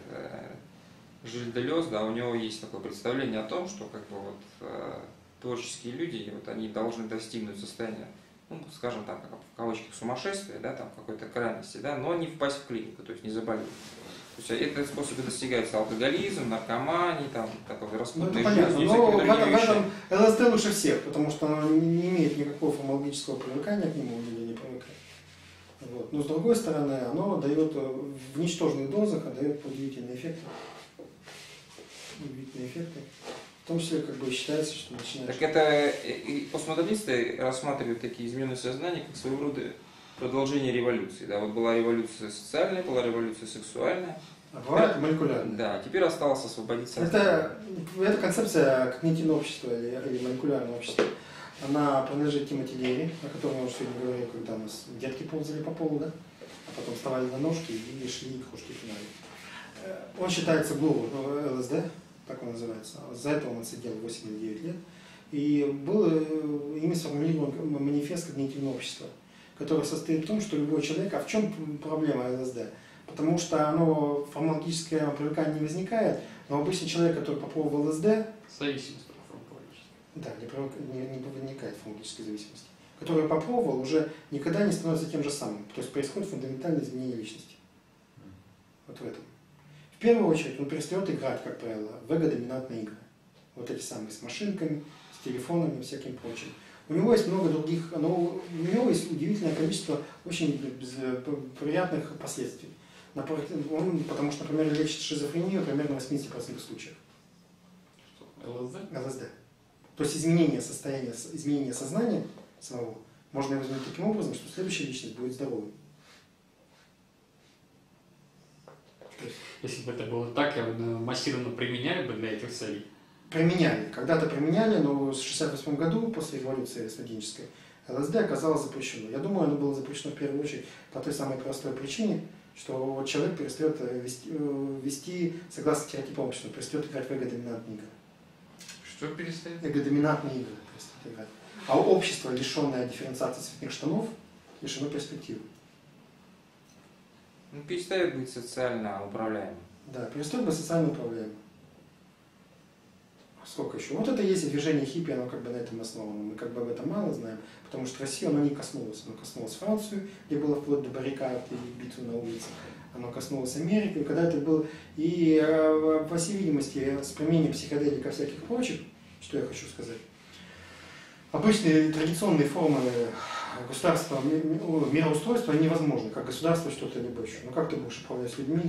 Жиль Делез, да, у него есть такое представление о том, что как бы вот творческие люди, вот, они должны достигнуть состояния, ну, скажем так, в кавычках сумасшествия, да, там какой-то крайности, да, но не впасть в клинику, то есть не заболеть. То есть этот способ достигается алкоголизм, наркомания, там, такой распутной жизни, но всякие другие в вещи. этом ЛСД лучше всех, потому что оно не имеет никакого фармакологического привыкания к нему или не привыкает. Вот. Но с другой стороны, оно дает в ничтожных дозах, дает удивительные эффекты. Удивительные эффекты. В том числе, как бы считается, что начинаешь... Так это и постмодернисты рассматривают такие измененные сознания как своего рода продолжение революции. Да, вот была революция социальная, была революция сексуальная. А бывает молекулярная. Да, теперь осталось освободиться. Это концепция когнитивного общества или молекулярного общества. Она принадлежит Тимоти Леви, о котором я уже сегодня говорил, когда у нас детки ползали по полу, да? А потом вставали на ножки и шли к кружке финале. Он считается гуру ЛСД, так он называется. За это он отсидел 8 или 9 лет. И был ими сформулирован манифест когнитивного общества, который состоит в том, что любой человек... А в чем проблема ЛСД? Потому что оно фармакологическое привыкание не возникает, но обычный человек, который попробовал ЛСД... Зависимость от фармакологической. Да, не возникает фармакологической зависимости. Который попробовал, уже никогда не становится тем же самым. То есть происходит фундаментальное изменение личности. Вот в этом. В первую очередь он перестает играть, как правило, в эго-доминантные игры. Вот эти самые с машинками, с телефонами и всяким прочим. У него есть много других, но у него есть удивительное количество очень приятных последствий. Он, потому что, например, лечит шизофрению примерно в 80% случаев. ЛСД? ЛСД. То есть изменение состояния, изменение сознания самого можно изменить таким образом, что следующая личность будет здоровой. Если бы это было так, я бы массированно применяли бы для этих целей. Применяли. Когда-то применяли, но в 1968 году, после революции студенческой, ЛСД оказалось запрещено. Я думаю, оно было запрещено в первую очередь по той самой простой причине, что человек перестает вести согласно стереотипам общества, перестает играть в эго-доминантные игры. Что перестает? Эго-доминантные игры перестает играть. А общество, лишенное дифференциации цветных штанов, лишено перспективы. Ну, перестает быть социально управляемым. Да, перестает быть социально управляемым. Сколько еще? Вот это и есть движение хиппи, оно как бы на этом основано. Мы как бы об этом мало знаем, потому что Россию оно не коснулось. Оно коснулось Францию, где было вплоть до баррикад и битвы на улице. Оно коснулось Америки. И когда это было... И, по всей видимости, с применением психоделика и всяких прочих, что я хочу сказать, обычные традиционные формы государства, мироустройства невозможны, как государство что-то либо еще. Ну как ты будешь управлять людьми,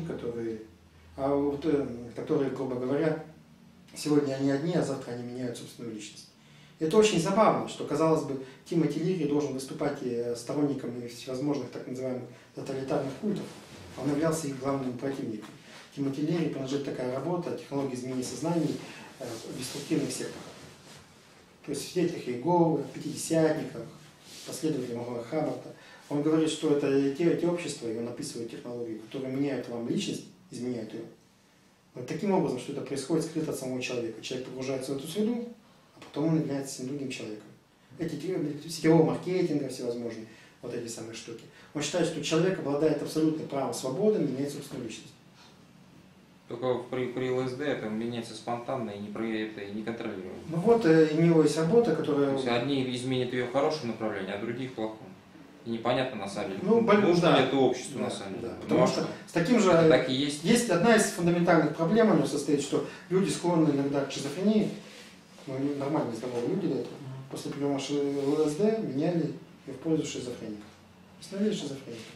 которые, грубо говоря, сегодня они одни, а завтра они меняют собственную личность. Это очень забавно, что, казалось бы, Тимоти Лири должен выступать сторонником всевозможных так называемых тоталитарных культов. Он являлся их главным противником. Тимоти Лири принадлежит такая работа «Технологии изменения сознаний в деструктивных секторах». То есть в свидетелях Иеговы, пятидесятниках, последователях Мола Хаббарта. Он говорит, что это те общества, и он описывает технологии, которые меняют вам личность, изменяют ее. Вот таким образом, что это происходит скрыто от самого человека. Человек погружается в эту среду, а потом он является всем другим человеком. Эти сетевого маркетинга всевозможные, вот эти самые штуки. Он считает, что человек обладает абсолютным правом свободы менять собственную личность. Только при ЛСД это меняется спонтанно и не контролируемо. Ну вот у него есть работа, То которая... есть одни изменят ее в хорошем направлении, а другие в плохом. И непонятно на самом деле, Ну, нужно да. ли это обществу Да, на самом деле. да. Ну, Потому а что что? с таким же... Это так и есть. Есть одна из фундаментальных проблем, она состоит, что люди склонны иногда к шизофрении, ну, нормальные здоровые люди для этого, после приема ЛСД меняли ее в пользу шизофреника. Становились шизофрениками.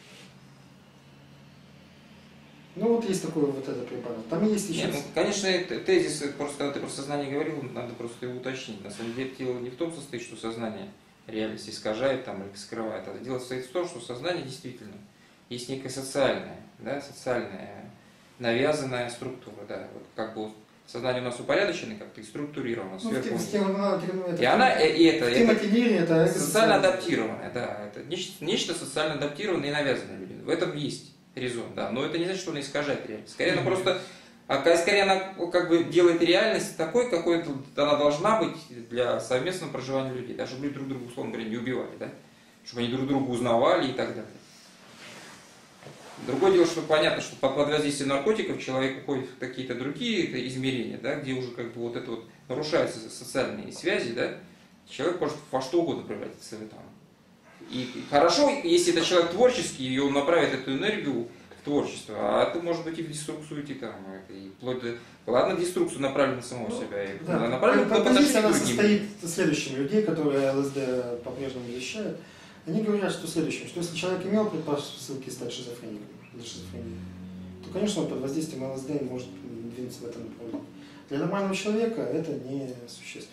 Ну вот есть такой вот этот препарат. Там есть еще... Нет, ну, конечно, это тезис, просто когда ты про сознание говорил, надо просто его уточнить. На самом деле дело не в том состоит, что сознание реальность искажает там, или скрывает. А дело состоит в том, что сознание действительно есть некая социальная, да, социальная навязанная структура. Да. Вот как бы сознание у нас упорядочено, как-то и структурировано, Ну, сверху вниз. это, И она, это Тимоти Лири, это социально адаптированное, да, это нечто социально адаптированное и навязанное людям. В этом есть резон, да, но это не значит, что она искажает реальность. Скорее, она просто, скорее она как бы делает реальность такой, какой она должна быть для совместного проживания людей, да, чтобы люди друг друга, условно говоря, не убивали, да, чтобы они друг друга узнавали и так далее. Другое дело, что понятно, что под воздействием наркотиков человек уходит в какие-то другие измерения, да, где уже как бы вот это вот нарушаются социальные связи, да, человек может во что угодно превратиться там. И хорошо, если это человек творческий, и он направит эту энергию в творчество, а это может быть и в деструкцию идти там, и вплоть до... Ладно, деструкцию направить на самого себя, и Да. направить на Позиция она отношение к состоит другим. в следующем. Людей, которые ЛСД по-прежнему защищают, они говорят, что следующем, что если человек имел предпосылки стать шизофреником, для шизофрении, то, конечно, он под воздействием ЛСД может двинуться в этом направлении. Для нормального человека это не существенно.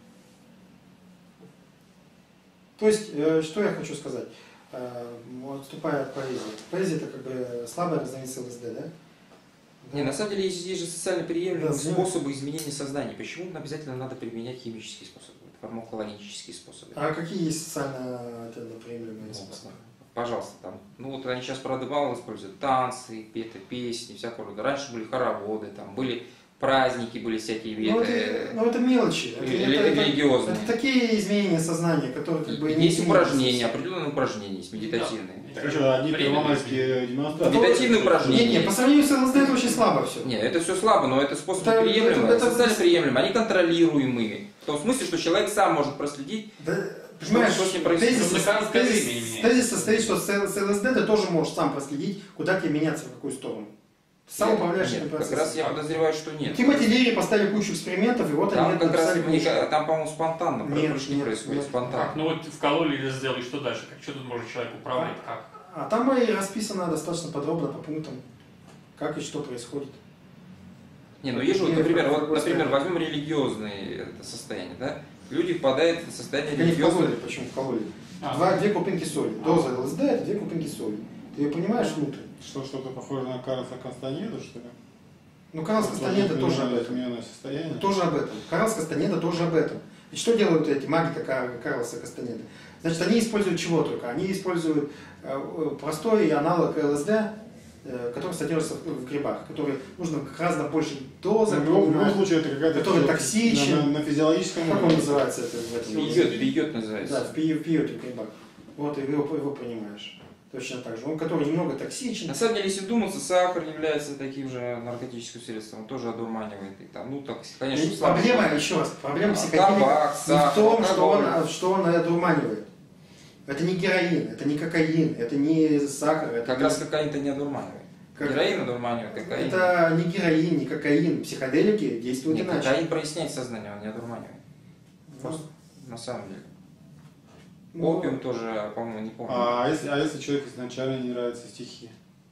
То есть, что я хочу сказать, отступая от поэзии. Поэзия это как бы слабая разновидность ЛСД, да? Не, на самом деле есть же социально приемлемые Да, способы изменения сознания. Почему обязательно надо применять химические способы, фармакологические способы? А какие есть социально приемлемые способы? Пожалуйста, там. Ну вот они сейчас, правда, мало используют танцы, песни, всякого рода. Раньше были хороводы, там были праздники, были всякие Ну это мелочи. религиозные. Это такие изменения сознания, которые как бы... Есть упражнения, определенные упражнения, есть медитативные. Так что одни первомайские демонстрации. Медитативные упражнения. Не, по сравнению с ЛСД это очень слабо все. Нет, это все слабо, но это способы Это- приемлемые, это- социально приемлемые, они контролируемые. В том смысле, что человек сам может проследить. Да, понимаешь, что с ним происходит? тезис состоит, что с ЛСД ты тоже можешь сам проследить, куда тебе меняться, в какую сторону. Ты сам управляешь этим Нет, как процессом. раз я подозреваю, что нет. Тимоти Лири поставили кучу экспериментов, и вот Там они как раз, написали книжку. там, по-моему, спонтанно Нет, не нет, происходит, нет. спонтанно. Как? Ну вот вкололи или сделали, что дальше? Как, что тут может человек управлять? Как? А там и расписано достаточно подробно по пунктам, как и что происходит. Не, ну есть же, вот, например, возьмем религиозные состояния, да? Люди впадают в состояние Так они религиозного. вкололи, почему вкололи? Две крупинки соли. Доза ЛСД это 2 крупинки соли. Ты ее понимаешь внутрь? Что-то похоже на Карлса Кастанеду, что ли? Ну, Карлос Кастанеда тоже об этом. Измененное состояние. Тоже об этом. Карлос Кастанеда тоже об этом. И что делают эти маги Карлоса Кастанеда? Значит, они используют чего только? Они используют простой аналог ЛСД, который содержится в грибах, который нужно гораздо больше дозы. В любом случае это какая-то... Который токсичен. На физиологическом Как он уровне. называется это в этом? Бьет Да, называется. в пиоте в грибах. Вот, и его понимаешь. Точно так же. Он, который немного токсичен. На самом деле, если вдуматься, сахар является таким же наркотическим средством, он тоже одурманивает. И там, ну, так, конечно, И проблема, еще раз, проблема психотипа табак, не в сахар, том, алкоголь. что он одурманивает. Это не героин, это не кокаин, это не сахар. Это Как не- раз кокаин-то не одурманивает. Героин одурманивает, кокаин. Это не героин, не кокаин. Психоделики действуют Нет, иначе. кокаин проясняет сознание, он не одурманивает. Просто, на самом деле. Ну, Опиум тоже, по-моему, не помню. А если человеку изначально не нравятся стихи?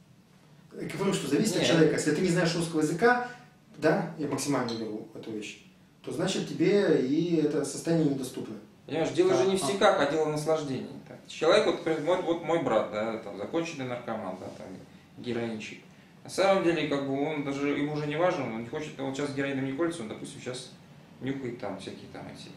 Я говорю, что зависит от Нет. человека. Если ты не знаешь русского языка, да, я максимально беру эту вещь, то значит тебе и это состояние недоступно. Понимаешь, дело же не в стихах, а дело в наслаждении. Так, человек, вот мой брат, да, там, законченный наркоман, да, там, героинчик. На самом деле, как бы он даже, ему уже не важно, он не хочет, он сейчас героином не колется, он, допустим, сейчас нюхает там всякие там эти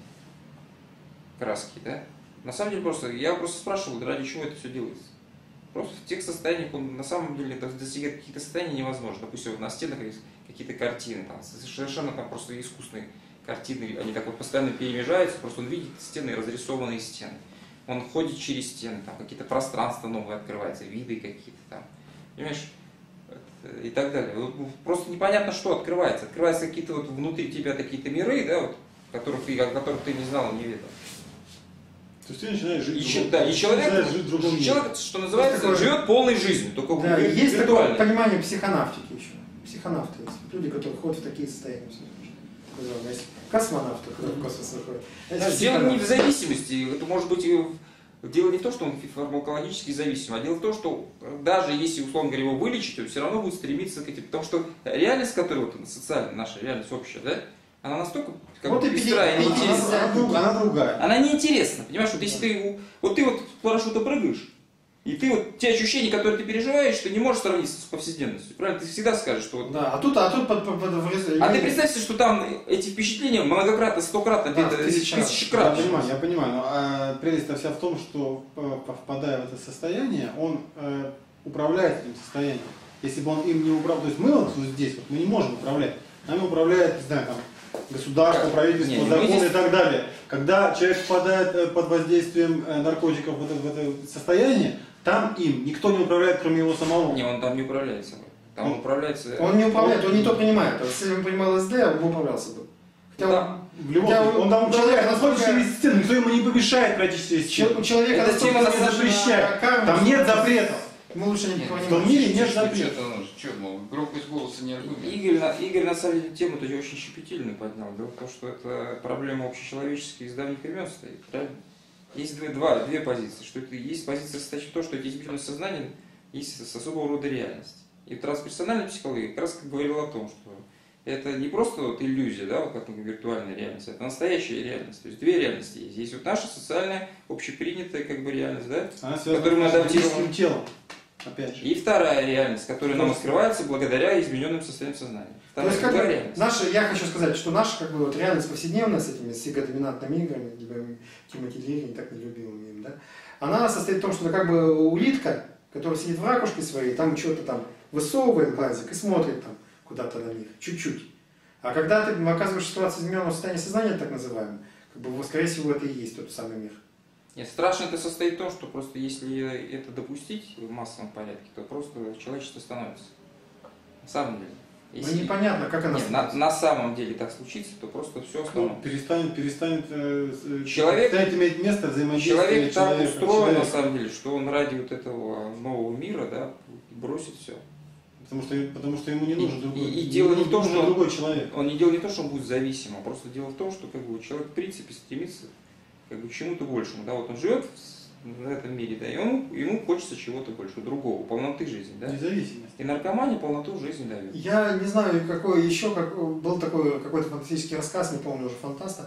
краски, да. На самом деле я просто спрашивал, ради чего это все делается. Просто в тех состояниях, на самом деле, достигать каких-то состояний невозможно. Допустим, вот на стенах есть какие-то картины, там, совершенно там просто искусственные картины, они так вот постоянно перемежаются, просто он видит стены, разрисованные стены. Он ходит через стены, там какие-то пространства новые открываются, виды какие-то там. Понимаешь, и так далее. Вот просто непонятно, что открывается. Открываются какие-то вот внутри тебя какие-то миры, да, вот, о которых ты не знал и не ведал. То есть ты начинаешь жить И человек, что называется, такое- живет полной жизнью, только Да, и есть такое виртуально. понимание психонавтики еще. Психонавты есть. Люди, которые ходят в такие состояния. Есть космонавты, которые в космос выходят. Да, дело не в зависимости, это может быть дело не в том, что он фармакологически зависим, а дело в том, что даже если, условно говоря, его вылечить, он все равно будет стремиться к этим. Потому что реальность, которая вот, социальная, наша реальность общая, да, она настолько как Вот бы и пестрая и она- неинтересна. Она другая. Она неинтересна, понимаешь, вот если ты с парашюта прыгаешь, и ты вот те ощущения, которые ты переживаешь, ты не можешь сравнить с повседневностью, правильно? Ты всегда скажешь, что вот... Да, а тут А ты представь себе, что там эти впечатления многократно, стократно, Да, где-то тысячи раз. тысячекрат. Я понимаю, но прелесть-то вся в том, что впадая в это состояние, он управляет этим состоянием. Если бы он им не управлял, то есть мы вот здесь, вот, мы не можем управлять, нами управляет, не знаю, там, государство, правительство, Нет, законы здесь- и так далее. Когда человек впадает под воздействием наркотиков в это состояние, там им никто не управляет, кроме его самого. Не, он там не управляет собой. Там он управляется... Он не управляет, он не то принимает. Вот если бы он принимал ЛСД, он бы управлялся бы. Хотя Да. В любом Хотя случае, он там человек управляет, настолько- насколько через стену, никто ему не помешает пройти через стену. у человека Это настолько тема не заложена запрещает. карма, Там что нет запретов. Мы лучше не Нет, принимать. в том мире нет Что, запретов. мол, громкость голоса не аргумент. Игорь на самом деле тему-то очень щепетильную поднял. Дело в том, что это проблема общечеловеческая из давних времен стоит, правильно? Есть две позиции. Что это есть позиция, состоящая в том, что эти измененное сознание есть особого рода реальность. И трансперсональная психология как раз говорила о том, что это не просто вот иллюзия, да, вот как мы говорим, виртуальная реальность, это настоящая реальность. То есть две реальности есть. Есть вот наша социальная, общепринятая как бы реальность, да? Она связана Которую мы с адаптировали. физическим телом. Опять же. И вторая реальность, которая нам открывается благодаря измененным состояниям сознания. То есть, как Вторая бы, реальность. я хочу сказать, что наша как бы, вот, реальность повседневная с этими психодоминантными играми, либо Тимоти Лири так не любил им, да, она состоит в том, что это как бы улитка, которая сидит в ракушке своей, там что-то там высовывает глазик и смотрит там куда-то на них, чуть-чуть. А когда ты оказываешься в ситуации измененного состояния сознания, так называемого, как бы, скорее всего, это и есть тот самый мир. Нет, страшно это состоит в том, что просто если это допустить в массовом порядке, то просто человечество становится. На самом деле. Ну непонятно, как она Нет, на самом деле так случится, то просто все Ну, остановится. перестанет Человек- иметь место взаимодействия Человек так человека, устроен, на человека. самом деле, что он ради вот этого нового мира, да, бросит все. Потому что ему не нужен другой, и дело не в том, нужен что- другой человек. Он не дело не то, что он будет зависим, а просто дело в том, что как бы, человек в принципе стремится как бы, к чему-то большему. Да, вот он живет в этом мире, да, и ему хочется чего-то большего, другого, полноты жизни. Да? Независимость. И наркомания полноту жизни дает. Я не знаю, какой еще, был такой какой-то фантастический рассказ, не помню уже, фантаста.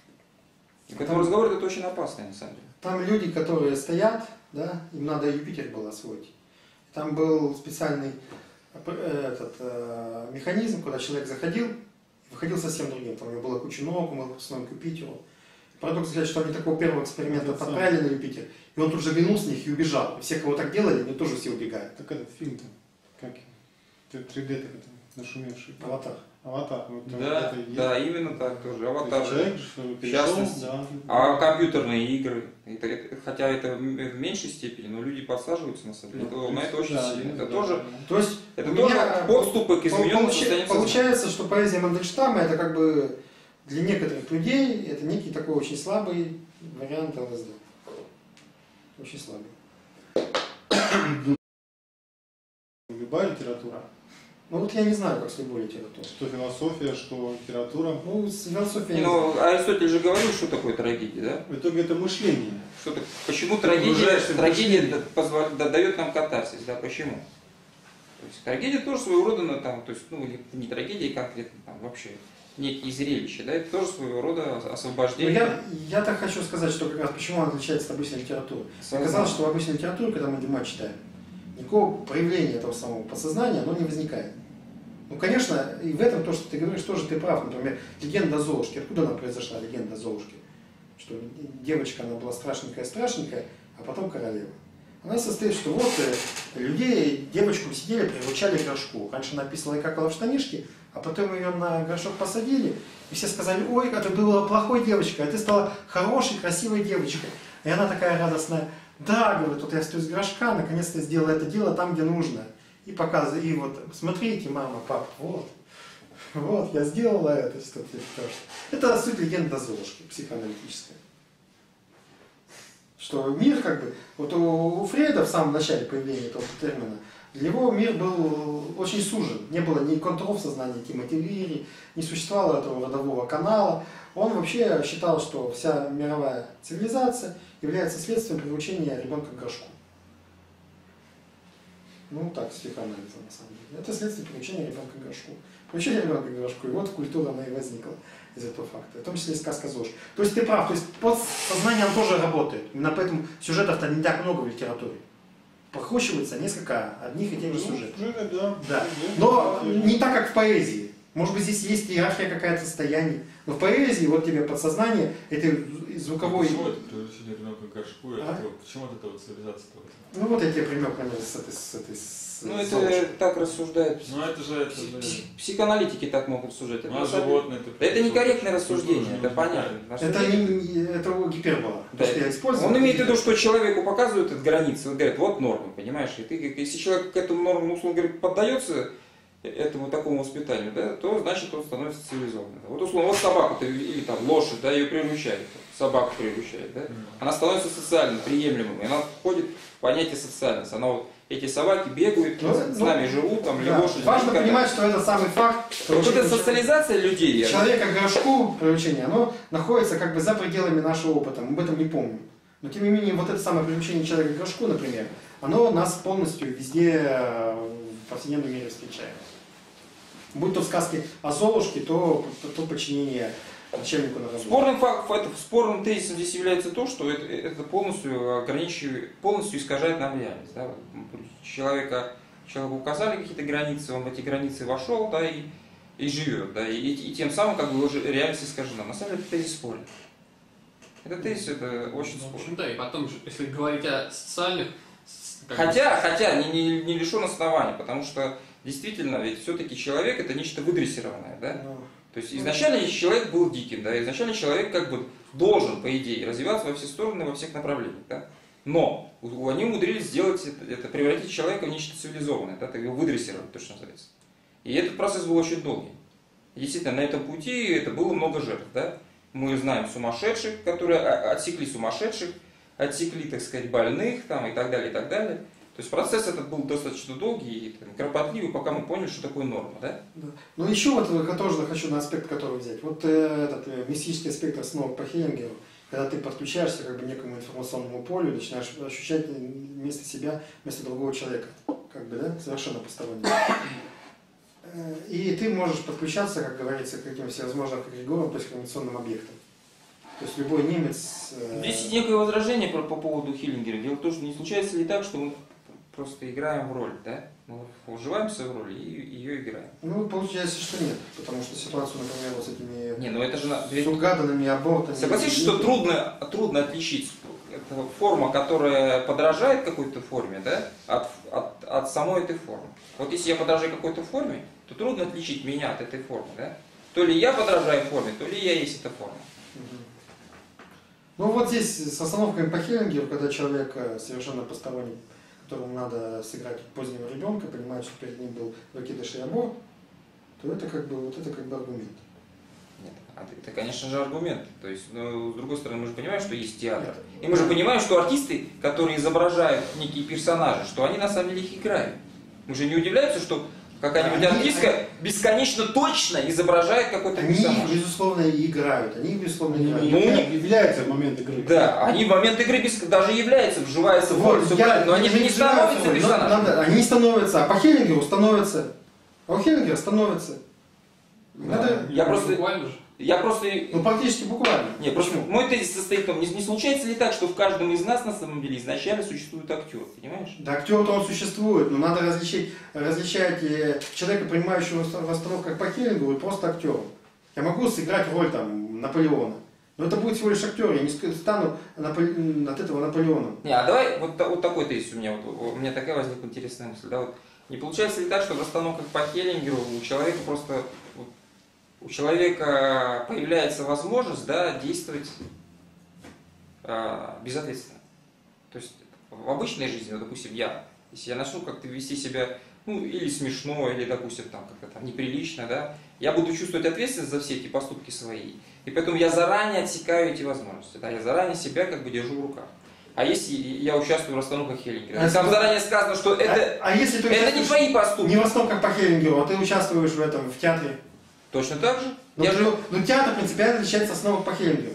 И поэтому разговор это очень опасный, на самом деле. Там люди, которые стоят, да, им надо Юпитер было освоить. Там был специальный механизм, куда человек заходил, выходил совсем другим. Там у него была куча ног, он был к Юпитеру. Парадокс сказать, что они такого первого эксперимента Это отправили на Юпитер, и он тут же глянул с них и убежал. И все, кого так делали, они тоже все убегают. Так этот фильм-то, как его? 3D так это, нашумевший. Аватар. Аватар. Вот, Да, это и есть. да, именно так тоже. То есть Аватар. человек же перешел, частности. да. А компьютерные игры, хотя это в меньшей степени, но люди подсаживаются на самом деле. На это очень Да, сильно. Это да, тоже, да. То есть это у тоже меня подступы к измененному состоянию сознания. получается, что поэзия Мандельштама это как бы для некоторых людей это некий такой очень слабый вариант ЛСД. Очень слабый. Любая литература, Ну вот я не знаю, как с любой литературой. что философия, что литература, Ну, с философией я не Но знаю. Аристотель же говорил, что такое трагедия, да? в итоге это мышление. Почему погружаешься в трагедия дает нам катарсис, да, почему? То есть трагедия тоже своего рода, там, то есть, ну, не трагедия конкретно, там, вообще некие зрелища, да, это тоже своего рода Но освобождение. я так хочу сказать, что как раз почему она отличается от обычной литературы. Сознания. Оказалось, что в обычной литературе, когда мы Дюма читаем, никакого проявления этого самого подсознания, оно не возникает. Ну, конечно, и в этом то, что ты говоришь, тоже ты прав. Например, легенда о Золушке. Откуда она произошла, легенда о Золушке? Что девочка, она была страшненькая, а потом королева. Она состоит, что вот людей, девочку сидели, приручали к горшку. Раньше она писала и какала в штанишки, а потом ее на горшок посадили, и все сказали: ой, как ты была плохой девочкой, а ты стала хорошей, красивой девочкой. И она такая радостная: да, говорит, вот я стою с горшка, наконец-то сделала это дело там, где нужно. И показывает, и вот, смотрите, мама, папа, вот, я сделала это, что ты скажешь. Это суть легенды Золушки, психоаналитическая. Что мир как бы, вот у Фрейда в самом начале появления этого термина, для него мир был очень сужен. Не было ни контуров сознания Тимоти Лири, не существовало этого родового канала. Он вообще считал, что вся мировая цивилизация является следствием приучения ребенка к горшку. Ну так, с психоанализом на самом деле. Это следствие приучения ребенка к горшку. Приучение ребенка к горшку, и вот культура она и возникла из этого факта. В том числе и сказка ЗОЖ. То есть ты прав, то есть подсознание оно тоже работает. Именно поэтому сюжетов-то не так много в литературе. Прохощивается несколько одних и тех же сюжетов. Да. Но не так, как в поэзии. Может быть, здесь есть иерархия какая-то состояний. Но в поэзии, вот тебе подсознание, это звуковой... Почему это превращение ребенка к горшку? Почему от этого цивилизация-то? Ну вот я тебе пример с этой Ну это так рассуждают. Ну это же... Психоаналитики так могут сужать. Ну, а животные... Это некорректное рассуждение, это понятно. Это гипербола. Да. Я использую. Он имеет в виду, что человеку показывают эти границы, вот говорят, вот нормы, понимаешь? И ты, если человек к этому нормам, условно говоря, поддается этому такому воспитанию, да, то значит он становится цивилизованным. Вот условно, вот собаку или там лошадь, да, ее приручают, собаку приручают, да, она становится социально приемлемой, и она входит в понятие социальность. Она вот, эти собаки бегают, с нами живут, там, или лошади. Важно понимать, что это самый факт. Вот эта социализация людей. Человека к горшку приучение, оно находится как бы за пределами нашего опыта, мы об этом не помним. Но тем не менее, вот это самое приучение человека к горшку, например, оно нас полностью везде в повседневном мире встречает. Будь то в сказке о Золушке, то подчинение начальнику на работу. Спорным тезисом здесь является то, что это полностью искажает нам реальность. Да? Человеку указали какие-то границы, он в эти границы вошел, да, и живет. Да, и тем самым как бы уже реальность искажена. На самом деле это тезис спорный. Это тезис, это очень спорный. В общем, да, и потом, если говорить о социальных... Хотя не лишен оснований, потому что действительно, ведь все-таки человек это нечто выдрессированное, да? То есть изначально человек был диким, да, изначально человек как бы должен, по идее, развиваться во все стороны, во всех направлениях, да? Но они умудрились сделать это, превратить человека в нечто цивилизованное, да, его выдрессировать, то, что называется. И этот процесс был очень долгий. И действительно, на этом пути это было много жертв, да? Мы знаем сумасшедших, которые отсекли сумасшедших, отсекли, так сказать, больных там, и так далее, и так далее. То есть процесс этот был достаточно долгий и кропотливый, пока мы поняли, что такое норма, да? Да. Ну еще вот я тоже хочу на аспект, который взять. Вот этот мистический аспект основы по Хеллингеру, когда ты подключаешься как бы к некому информационному полю, начинаешь ощущать вместо себя, вместо другого человека, как бы, да, совершенно постороннего. И ты можешь подключаться, как говорится, к каким всевозможным агрегорам, то есть к информационным объектам. То есть любой немец... Здесь есть некое возражение по поводу Хеллингера. Дело в том, что не случается ли так, что мы просто играем в роль, да? Мы вживаемся в роль и ее играем. Ну, получается, что нет, потому что ситуацию, например, вот с этими не, ну это же сургаданными абортами... Согласитесь, что трудно отличить форма, которая подражает какой-то форме, да, от самой этой формы. Вот если я подражаю какой-то форме, то трудно отличить меня от этой формы, да? То ли я подражаю форме, то ли я есть эта форма. Ну вот здесь с остановками по Хеллингеру, когда человек совершенно посторонний, которому надо сыграть позднего ребенка, понимает, что перед ним был выкидыш и аборт, то это как бы аргумент. Нет, это, конечно же, аргумент. То есть, но, с другой стороны, мы же понимаем, что есть театр. И мы же понимаем, что артисты, которые изображают некие персонажи, что они на самом деле их играют. Мы же не удивляемся, что какая-нибудь артистка бесконечно точно изображает какой-то персонаж. Они, безусловно, играют. Они, безусловно, играют. Ну, является в момент игры. Да, они в момент игры даже являются, вживаются в роль, но они же не становятся персонажами. Они не становятся, а по Хеллингеру становятся. А у Хеллингера становятся. Да. Я просто... Ну, практически буквально. Нет, просто мой тезис состоит в том, не случается ли так, что в каждом из нас, на самом деле, изначально существует актер, понимаешь? Да, актер-то он существует, но надо различать человека, принимающего расстановку как по Хеллингеру, и просто актером. Я могу сыграть роль там Наполеона, но это будет всего лишь актер, я не стану от этого Наполеоном. Не, а давай вот такой тезис у меня, у меня такая возникла интересная мысль, да, вот. Не получается ли так, что в расстановках по Хеллингеру у человека появляется возможность, да, действовать безответственно. То есть в обычной жизни, допустим, если я начну как-то вести себя ну, или смешно, или, допустим, там, как-то там неприлично, да, я буду чувствовать ответственность за все эти поступки свои. И поэтому я заранее отсекаю эти возможности, да, я заранее себя как бы держу в руках. А если я участвую в расстановках Хеллингера, там заранее сказано, что это, если ты это не твои поступки. не в расстановках по Хеллингеру, а ты участвуешь в этом, в театре. Точно так же. Но театр принципиально отличается от основок по Хеллингеру.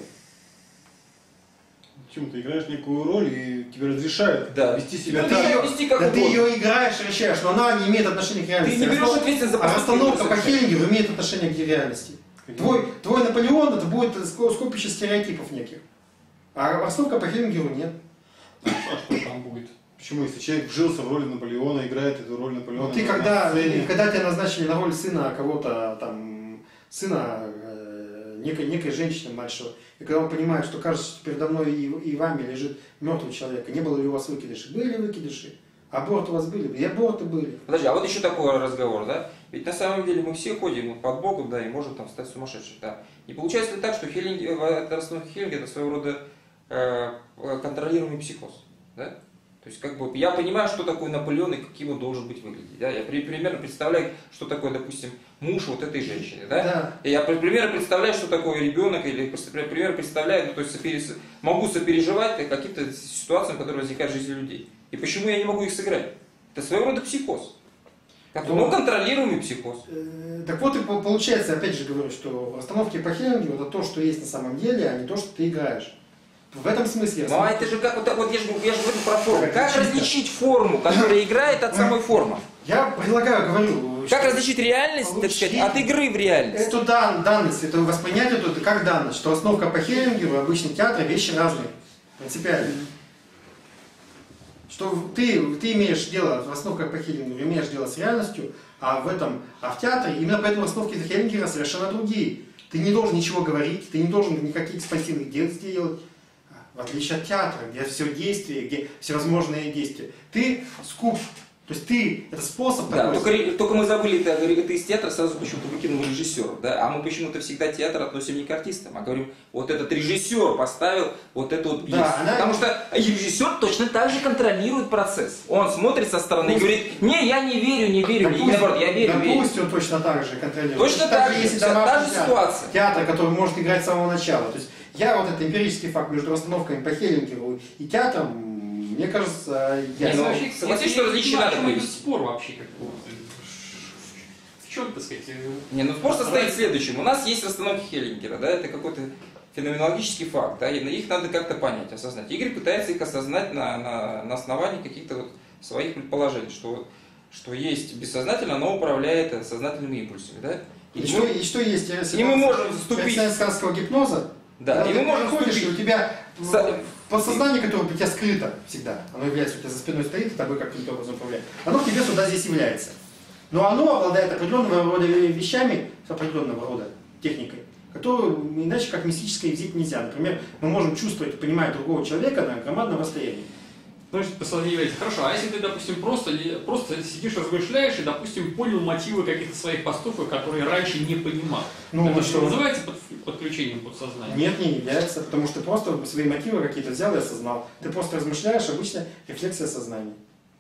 Почему ты играешь некую роль и тебе разрешают вести себя Ну, так? вести как Да ты угодно. ее играешь и решаешь, но она не имеет отношения к реальности. Ты не берешь ответственность за А поступки. расстановка по совершенно. Хеллингеру имеет отношение к реальности. Твой Наполеон это будет скопище стереотипов неких. А расстановка по Хеллингеру нет. А что там будет? Почему, если человек вжился в роли Наполеона, играет эту роль Наполеона Но ты на когда сцене? тебя назначили на роль сына кого-то там, сына некой женщины младшего, и когда он понимает, что кажется, что передо мной и вами лежит мертвый человек, и не было ли у вас выкидыши? Были выкидыши. Аборты у вас были? И аборты были. Подожди, а вот еще такой разговор, да? Ведь на самом деле мы все ходим под Богом, да, и можем там стать сумасшедшим, да. Не получается ли так, что расстановка Хеллингера это своего рода контролируемый психоз, да? То есть, как бы, я понимаю, что такое Наполеон и каким он должен быть выглядеть. Да? Я примерно представляю, что такое, допустим, муж вот этой женщины. Да? Да. И я примерно представляю, что такое ребенок, или примерно представляю, ну, то есть могу сопереживать каким-то ситуациям, которые возникают в жизни людей. И почему я не могу их сыграть? Это своего рода психоз. Ну, контролируемый психоз. Так вот и получается, опять же говорю, что расстановки по Хеллингеру это то, что есть на самом деле, а не то, что ты играешь. В этом смысле. Ну а это же как вот я же говорю про форму. Как различить форму, которая играет от самой формы? Я предлагаю, говорю. Как различить реальность, так сказать, от игры в реальность? Эту данность, это воспринять это как данность, что расстановка по Хеллингеру и обычный театр вещи разные. Принципиально. Что ты имеешь дело, в расстановках по Хеллингеру имеешь дело с реальностью, а в театре именно поэтому расстановки Хеллингера совершенно другие. Ты не должен ничего говорить, ты не должен никаких экспансивных действий делать. В отличие от театра, где все действия, где всевозможные действия. Ты скуп. То есть ты, это способ да, такой. только мы забыли, ты из театра сразу почему-то выкинул режиссера. Да? А мы почему-то всегда театр относим не к артистам, а говорим, вот этот режиссер поставил вот эту вот пьесу. Да, потому что режиссер точно так же контролирует процесс. Он смотрит со стороны и говорит, не, я не верю, и наоборот, я верю, верю. Пусть он точно так же контролирует. Точно так же, если та же ситуация. Театр, который может играть с самого начала. То есть я вот этот эмпирический факт между расстановками по Хеллингеру и театром, мне кажется, я... Согласись, что различия надо провести. Спор вообще как бы. В чем, так сказать? Спор состоит в следующем. У нас есть расстановки Хеллингера, да, это какой-то феноменологический факт, да, и их надо как-то понять, осознать. Игорь пытается их осознать на основании каких-то вот своих предположений, что есть бессознательно, оно управляет сознательными импульсами, да. И что есть? И мы можем вступить... Экстрасенсского гипноза. Да, и мы можем ходишь, вступить... и у тебя подсознание, которое у тебя скрыто всегда, оно является, у тебя за спиной стоит, и тобой как-то образом управляет, оно к тебе сюда здесь является. Но оно обладает определенного рода вещами, с определенного рода техникой, которую иначе как мистической взять нельзя. Например, мы можем чувствовать и понимать другого человека на громадном расстоянии. Значит, посложнее. Хорошо, а если ты, допустим, просто сидишь, размышляешь и, допустим, понял мотивы каких-то своих поступков, которые раньше не понимал. Ну, это что? Называется подключением подсознания? Нет, не является, потому что ты просто свои мотивы какие-то взял и осознал. Ты просто размышляешь, обычно рефлексия сознания.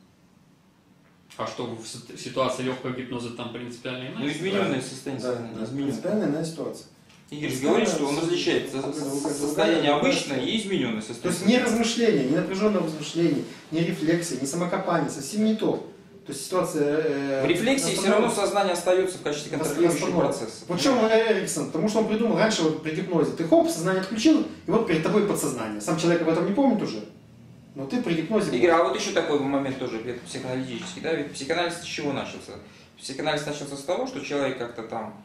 А что в ситуации легкого гипноза там принципиально иначе? Ну, измененное состояние сознания. Принципиально иная ситуация. Игорь говорит, что он различает состояние обычное и измененное состояние. То есть не размышление, не напряженное размышление, не рефлексия, не самокопание, совсем не то. То есть ситуация... В рефлексии все равно сознание остается в качестве контролирующего процесса. Вот в чем Эриксон? Потому что он придумал раньше вот при гипнозе. Ты хоп, сознание отключил, и вот перед тобой подсознание. Сам человек об этом не помнит уже, но ты при гипнозе... Игорь, а вот еще такой момент тоже психоаналитический, да? Ведь психоанализ с чего начался? Психоанализ начался с того, что человек как-то там,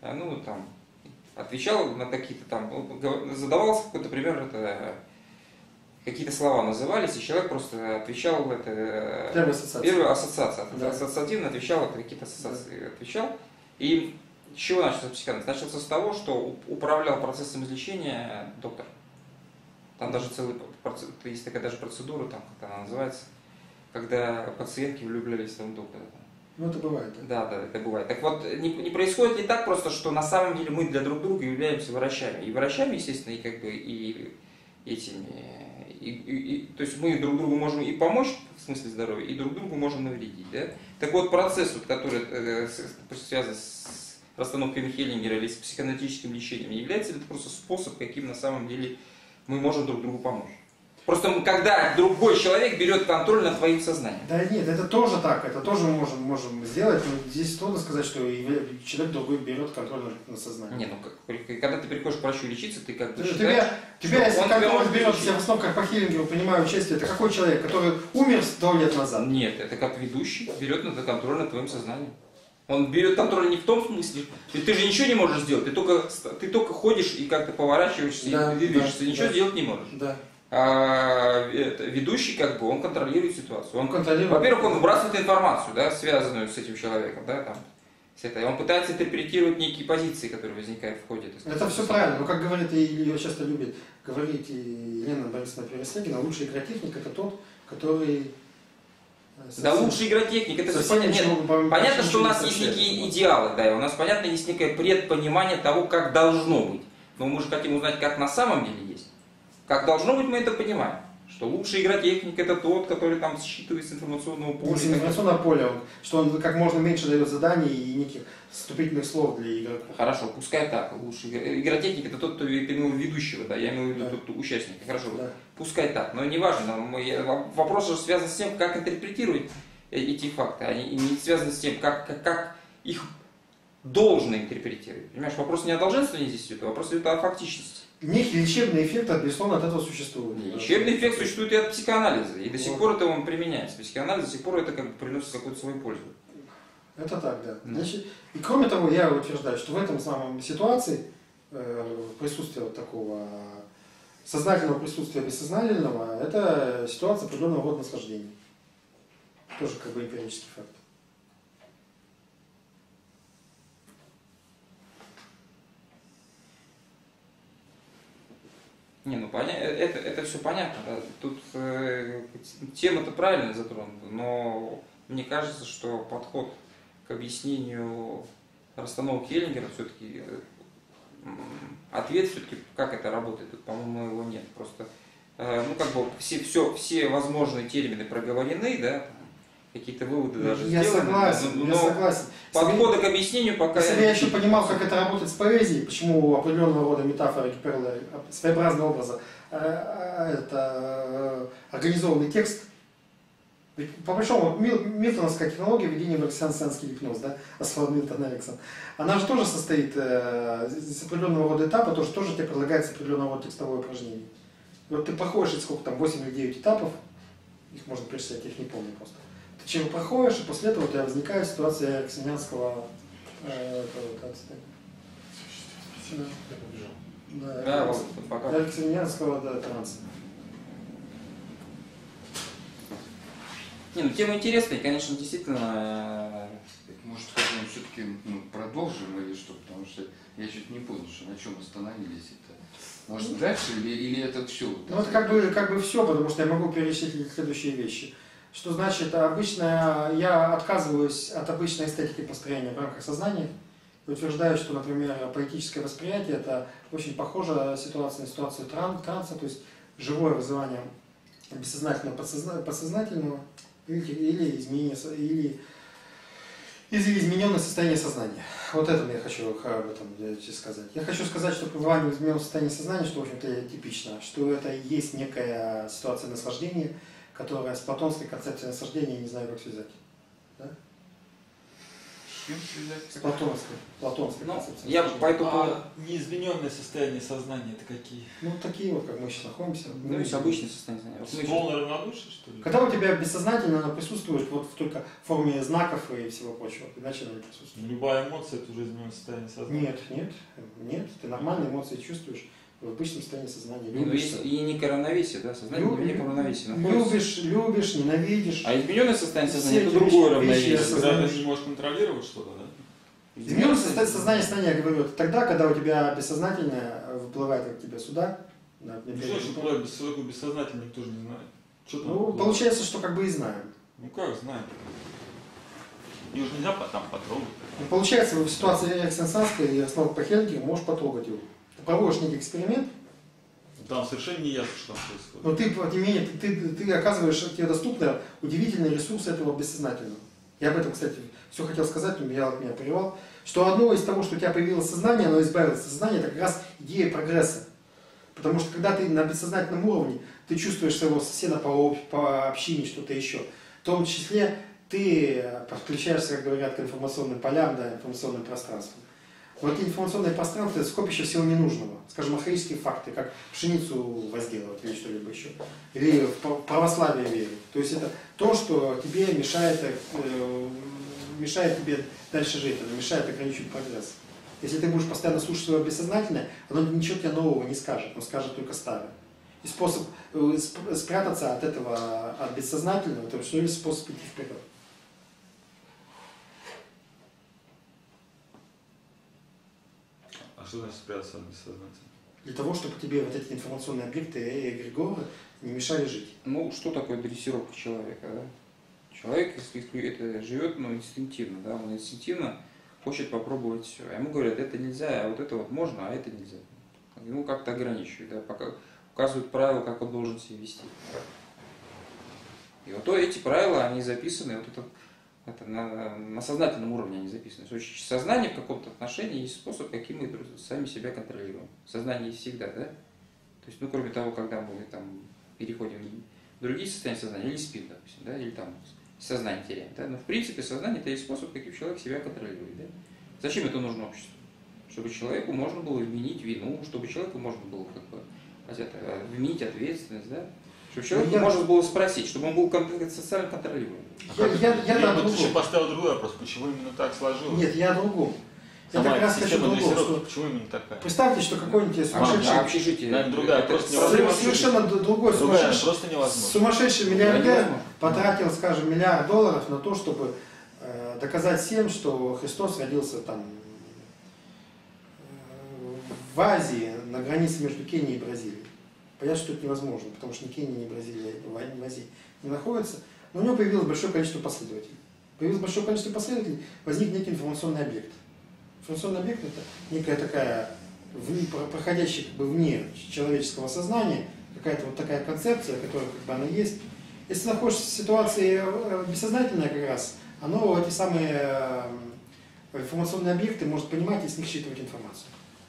отвечал на какие-то там, задавался какой-то пример, какие-то слова назывались, и человек просто отвечал, первая ассоциация, Да. ассоциативно отвечал, это какие-то ассоциации отвечал. И с чего начался психоанализ? Начался с того, что управлял процессом излечения доктор. Там даже есть такая даже процедура, там, как она называется, когда пациентки влюблялись в своего доктора. Ну, это бывает. Да, это бывает. Так вот, не происходит ли так просто, что на самом деле мы для друг друга являемся врачами? И врачами, естественно, и как бы и этими, То есть мы друг другу можем и помочь в смысле здоровья, и друг другу можем навредить. Да? Так вот, процесс, вот, который связан с расстановкой Хеллингера или с психоаналитическим лечением, не является ли это просто способ, каким на самом деле мы можем друг другу помочь? Просто когда другой человек берет контроль над твоим сознанием. Да нет, это тоже так, это тоже мы можем сделать, но здесь трудно сказать, что человек другой берет контроль над сознанием. Не, ну когда ты приходишь к врачу лечиться, ты как бы Тебя, если контроль берет, я в основном как по Хеллингеру принимаю участие, это какой человек, который умер 100 лет назад? Нет, это как ведущий берет контроль над твоим сознанием. Он берет контроль не в том смысле, ты же ничего не можешь сделать, ты только ходишь и как-то поворачиваешься и двигаешься, ты ничего сделать не можешь. Да. Ведущий, как бы, он контролирует ситуацию. Он контролирует. Во-первых, он выбрасывает информацию, да, связанную с этим человеком, да, там, с этой. Он пытается интерпретировать некие позиции, которые возникают в ходе. Это все правильно, но как говорит, и ее часто любит говорить и Елена Борисовна Переслегина, лучший игротехник это тот, который... Да, лучший игротехник, это все понятно. Понятно, что у нас есть некие идеалы, да, и у нас, понятно, есть некое предпонимание того, как должно быть. Но мы же хотим узнать, как на самом деле есть. Как должно быть, мы это понимаем. Что лучший игротехник это тот, который там считывает с информационного поля. С информационного поля, что он как можно меньше дает заданий и неких вступительных слов для игроков. Хорошо, пускай так. Лучший игротехник это тот, кто имел ведущего, да, я имею в виду тот участника. Хорошо, да. Пускай так. Но не важно. Вопрос же связан с тем, как интерпретировать эти факты. Они не связаны с тем, как их должно интерпретировать. Понимаешь, вопрос не о долженствовании здесь идет, а вопрос идет о фактичности. Некий лечебный эффект, безусловно, от этого существует. Лечебный эффект существует и от психоанализа, и до сих пор это он применяется. Психоанализ до сих пор это как бы приносит какую-то свою пользу. Это так, да. Значит, и кроме того, я утверждаю, что в этом самом ситуации присутствие вот такого сознательного присутствия бессознательного, это ситуация определенного рода наслаждения. Тоже как бы эмпирический факт. Не, ну это все понятно. Да. Тут тема-то правильно затронута, но мне кажется, что подход к объяснению расстановок Хеллингера все-таки ответ все-таки, как это работает, тут, по-моему, его нет. Просто ну как бы все возможные термины проговорены, да, какие-то выводы даже я сделаны. Согласен, я согласен. Подхода к объяснению пока... Если бы я еще понимал, как это работает с поэзией, почему у определенного рода метафоры, гиперлы, своеобразного образа, это организованный текст. Ведь, по большому, милтоновская технология введения в эриксонский гипноз, да, Освальд Милтон Эриксон, она же тоже состоит из определенного рода этапа, тоже тебе предлагается определенного рода текстовое упражнение. И вот ты проходишь, сколько там, 8 или 9 этапов, их можно перечислять, я их не помню просто. Ты чего проходишь, и после этого у тебя возникает ситуация эриксонианского эриксонианского транса. Не, ну тема интересная, конечно, действительно. Может, потом все-таки продолжим или что, потому что я чуть не понял, что на чем остановились это. Может дальше или это все? Ну это как бы все, потому что я могу перечислить следующие вещи. Что значит, обычно я отказываюсь от обычной эстетики построения в рамках сознания и утверждаю, что, например, поэтическое восприятие это очень похожая ситуация на ситуацию транса, то есть живое вызывание бессознательного подсознательного или измененное состояние сознания. Вот это я хочу об этом сказать. Я хочу сказать, что пребывание в измененном состоянии сознания, что в общем-то типично, что это и есть некая ситуация наслаждения, которая с платонской концепцией наслаждения, я не знаю, как связать. Да? С чем связать? С платонской концепцией. Я поэтому... неизмененное состояние сознания это какие? Ну, такие вот, как мы сейчас находимся. Ну, есть обычное состояние сознания. Полное равнодушие, что ли? Когда у тебя бессознательно присутствует вот только в форме знаков и всего прочего, иначе она не присутствует. Любая эмоция это уже измененное состояние сознания. Нет, ты нормальные эмоции чувствуешь в обычном состоянии сознания. Ну, есть и некое равновесие, да, сознание в неком равновесии. Любишь, ненавидишь. А измененное состояние сознания это Все эти другое вещи, равновесие. Когда ты не можешь контролировать что-то, да? Измененное сознание, я говорю, это тогда, когда у тебя бессознательное выплывает от тебя сюда. Что же бывает бессознательно, никто же не знает. Что там Ну, выплывает? получается, что как бы и знаем. Ну как знаем? Ее же нельзя там потрогать. Ну, получается, в ситуации эриксонской и основы по Хеллингеру можешь потрогать его. Ты проводишь некий эксперимент, там совершенно не ясно, что там происходит. Но ты, тем не менее, ты оказываешь, тебе доступны удивительные ресурсы этого бессознательного. Я об этом, кстати, все хотел сказать, но меня прервал. Что одно из того, что у тебя появилось сознание, оно избавилось от сознания, это как раз идея прогресса. Потому что когда ты на бессознательном уровне, ты чувствуешь своего соседа по общине, что-то еще. В том числе ты подключаешься, как говорят, к информационным полям, да, информационным пространствам. Вот эти информационные пространства – это скопище всего ненужного. Скажем, архаические факты, как пшеницу возделывать или что-либо еще. Или в православие верить. То есть это то, что тебе мешает тебе дальше жить, оно мешает ограничивать прогресс. Если ты будешь постоянно слушать свое бессознательное, оно ничего тебе нового не скажет, оно скажет только старое. И способ спрятаться от этого, от бессознательного, это что есть способ идти вперед. А что значит спрятаться от бессознательного? Для того, чтобы тебе вот эти информационные объекты и эгрегоры не мешали жить. Ну, что такое дрессировка человека, да? Человек, если это живет, ну, инстинктивно, да, он инстинктивно хочет попробовать все. А ему говорят, это нельзя, а вот это вот можно, а это нельзя. Ему как-то ограничивают, да, пока указывают правила, как он должен себя вести. И вот эти правила, они записаны, вот это на сознательном уровне они записаны. То есть сознание в каком-то отношении есть способ, каким мы сами себя контролируем. Сознание есть всегда, да? То есть, ну, кроме того, когда мы там переходим в другие состояния сознания, или спим, допустим, да, или там сознание теряем, да? Но в принципе сознание это есть способ, каким человек себя контролирует, да? Зачем это нужно обществу? Чтобы человеку можно было вменить вину, чтобы человеку можно было как бы вменить ответственность, да? Чтобы человеку можно было спросить, чтобы он был социально контролируемым. Я тут еще поставил другой вопрос, почему именно так сложилось? Нет, я о другом. Я Сама как раз хочу система другого. дрессировки, почему именно такая? Представьте, что какой-нибудь сумасшедший, общежитие. Наверное, другая, это просто невозможно. совершенно другой Другая, просто невозможно. сумасшедший миллиардер невозможно. потратил, скажем, $1 миллиард на то, чтобы доказать всем, что Христос родился там в Азии, на границе между Кенией и Бразилией. Понятно, что это невозможно, потому что ни Кения, ни Бразилия в Азии не находятся. Но у него появилось большое количество последователей. Появилось большое количество последователей, возник некий информационный объект. Информационный объект – это некая такая, проходящая как бы вне человеческого сознания, какая-то вот такая концепция, которая как бы она есть. Если находишься в ситуации бессознательной как раз, оно эти самые информационные объекты может понимать и с них считывать информацию.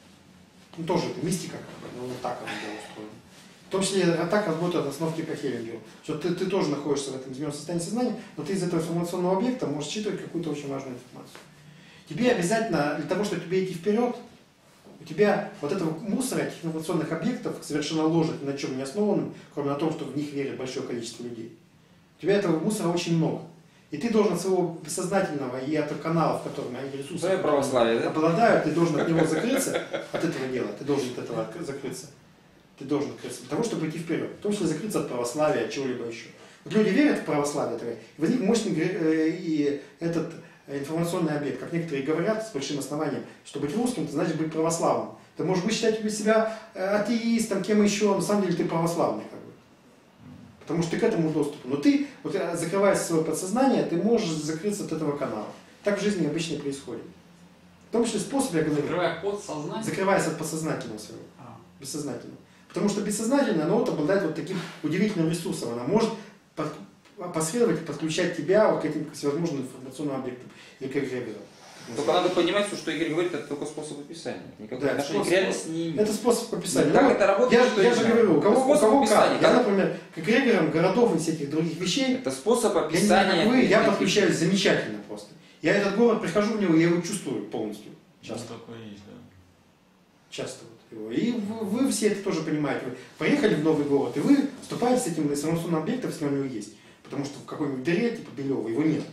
Ну, тоже это мистика, как бы, ну, вот так оно было устроено. В том числе так работают основки по Хеллингеру. Что ты тоже находишься в этом измененном состоянии сознания, но ты из этого информационного объекта можешь считывать какую-то очень важную информацию. Тебе обязательно, для того, чтобы тебе идти вперед, у тебя вот этого мусора, этих информационных объектов, совершенно ложек, ни на чем не основанным, кроме на том, что в них верит большое количество людей. У тебя этого мусора очень много. И ты должен от своего бессознательного и от каналов, в которых они ресурсы обладают, ты должен от него закрыться, от этого дела, ты должен от этого закрыться. Ты должен открыться для того, чтобы идти вперед. В том числе закрыться от православия, от чего-либо еще. Вот люди верят в православие, и возник мощный и этот информационный объект, как некоторые говорят, с большим основанием, что быть русским, это значит быть православным. Ты можешь считать себя атеистом, кем еще, на самом деле ты православный. Как бы. Потому что ты к этому доступу. Но ты, вот, закрывая свое подсознание, ты можешь закрыться от этого канала. Так в жизни обычно происходит. В том числе способ, я говорю, Закрывая подсознание? закрываясь от подсознательного своего, бессознательного. Потому что бессознательное, оно вот обладает вот таким удивительным ресурсом. Она может последовательно подключать тебя вот к этим всевозможным информационным объектам или к эгрегорам. Только надо понимать, что Игорь говорит, это только способ описания. Никакого Да, отношения к реальности не имеет. Это способ описания. Как это работает, я же говорю, у кого как. Я, как... например, к эгрегорам городов и всяких других вещей, Это способ описания. я подключаюсь замечательно просто. Я этот город прихожу в него, я его чувствую полностью. Часто такое есть, да. Часто вот его. И вы все это тоже понимаете. Вы поехали в новый город, и вы вступаете с этим информационным объектом, если он у него есть. Потому что в какой-нибудь дыре, типа Белева, его нет.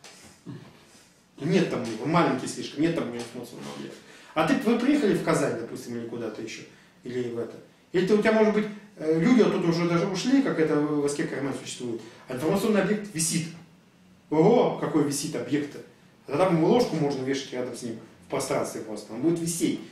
Нет там его, маленький слишком, нет там информационного объекта. А вы приехали в Казань, допустим, или куда-то еще, или в это. Или у тебя, может быть, люди оттуда уже даже ушли, как это в Воске Кармен существует, а информационный объект висит. Ого, какой висит объект-то. Тогда ему ложку можно вешать рядом с ним в пространстве просто, он будет висеть.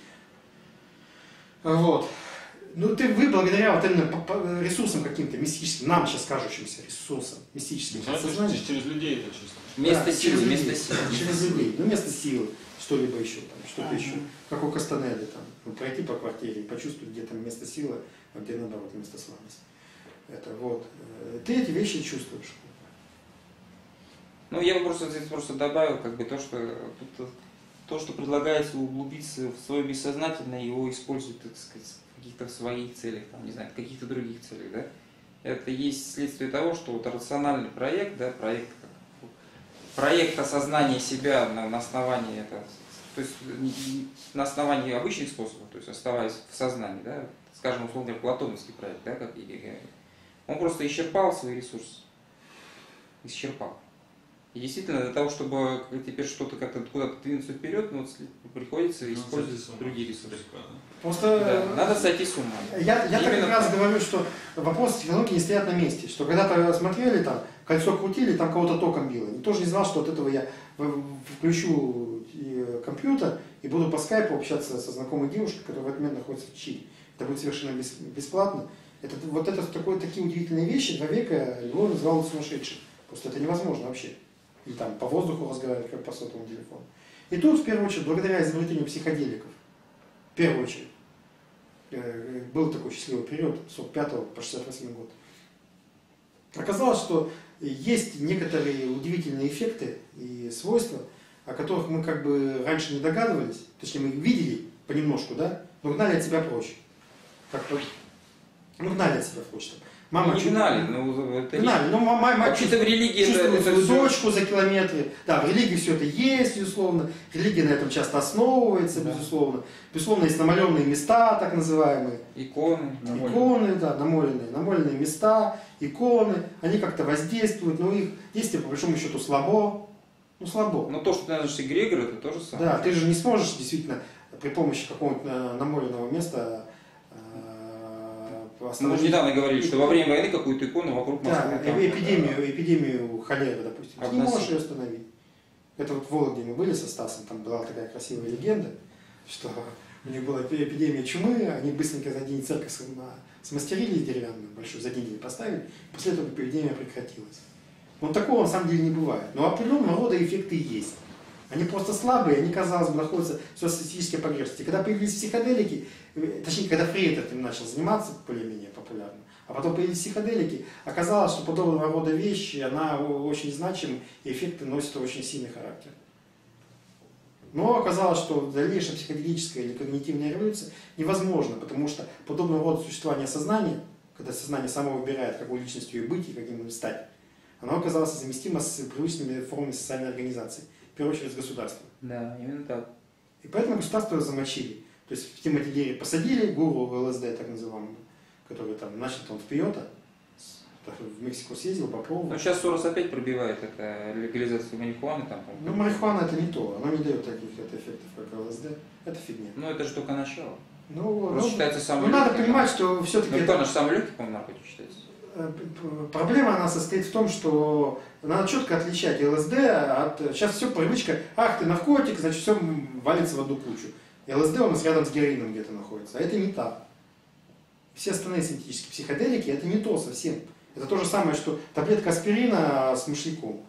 Вот. Ну, вы благодаря вот именно ресурсам каким-то мистическим, нам сейчас кажущимся ресурсам, мистическим, Через людей это чувство. Место да, силы, через место людей. силы. Через людей, ну, место силы. что-либо еще, там, что-то еще. Как у Кастанеды, там, пройти по квартире, почувствовать, где там место силы, а где наоборот место слабости. Это вот. Ты эти вещи чувствуешь. Ну, я бы здесь добавил как бы то, что предлагается углубиться в свое бессознательное, его используют, так сказать, в каких-то своих целях, там, не знаю, в каких-то других целях, да. Это есть следствие того, что вот рациональный проект, да, проект осознания себя на основании то есть на основании обычных способов, то есть оставаясь в сознании, да, скажем, условно, платоновский проект, да, как он просто исчерпал свои ресурсы, исчерпал. И действительно, для того, чтобы теперь что-то как-то куда-то двинуться вперед, ну, приходится использовать другие ресурсы. Просто Да, надо сойти с ума. Я так как раз говорю, что вопросы технологии не стоят на месте. Что когда-то смотрели, там, кольцо крутили, там кого-то током било. Никто же не знал, что от этого я включу компьютер и буду по скайпу общаться со знакомой девушкой, которая в этот момент находится в Чили. Это будет совершенно бесплатно. Это такие удивительные вещи. 2 века его называл сумасшедшим. Просто это невозможно вообще. И там по воздуху разговаривать, как по сотовому телефону. И тут, в первую очередь, благодаря изобретению психоделиков, в первую очередь, был такой счастливый период, с 45 по 68 год. Оказалось, что есть некоторые удивительные эффекты и свойства, о которых мы как бы раньше не догадывались, точнее мы их видели понемножку, да, но гнали от себя прочь. Гнали от себя прочь. Мама не гнали, но это гнали. Но мама вообще-то в религии чувствует свою дочку за километры. Да, в религии все это есть, безусловно. Религия на этом часто основывается, безусловно. Безусловно, есть намаленные места, так называемые. Иконы, да, намоленные места, иконы. Они как-то воздействуют, но их действие, по большому счету, слабо. Ну, слабо. Но то, что ты называешь эгрегор, это тоже самое. Да, ты же не сможешь действительно при помощи какого-нибудь намоленного места мы же недавно говорили, что во время войны какую-то икону вокруг Москвы. Да, эпидемию холеры, допустим. Ты не можешь ее остановить. Это вот в Вологде мы были со Стасом, там была такая красивая легенда, что у них была эпидемия чумы, они быстренько за день церковь смастерили деревянную, большую, за день поставили, после этого эпидемия прекратилась. Но такого на самом деле не бывает. Но определенного рода эффекты есть. Они просто слабые, они, казалось бы, находятся в социалистической погрешности. Когда появились психоделики, точнее, когда Фрейд этим начал заниматься более-менее популярно, а потом появились психоделики, оказалось, что подобного рода вещи, она очень значима, и эффекты носят очень сильный характер. Но оказалось, что дальнейшая психоделическая или когнитивная революция невозможна, потому что подобного рода существование сознания, когда сознание само выбирает, какой личностью и быть, и каким им стать, оно оказалось совместимо с привычными формами социальной организации. В первую очередь с государством. Да, именно так. И поэтому государство его замочили. То есть в Тимоти Лири посадили гуру ЛСД, так называемого, который там начал он в Пиото, в Мексику съездил, попробовал. Но сейчас Сорос опять пробивает это легализацию марихуаны. Там, ну, марихуана это не то, она не дает таких эффектов, как ЛСД. Это фигня. Ну, это же только начало. Ну, считается самым надо понимать, что все-таки... Ну, же самый легкий, по-моему, наркотик считается. Проблема, она состоит в том, что надо четко отличать ЛСД от... Сейчас все привычка, ах, ты наркотик, значит, все валится в одну кучу. ЛСД у нас рядом с героином где-то находится, а это не так. Все остальные синтетические психоделики, это не то совсем. Это то же самое, что таблетка аспирина с мышляком.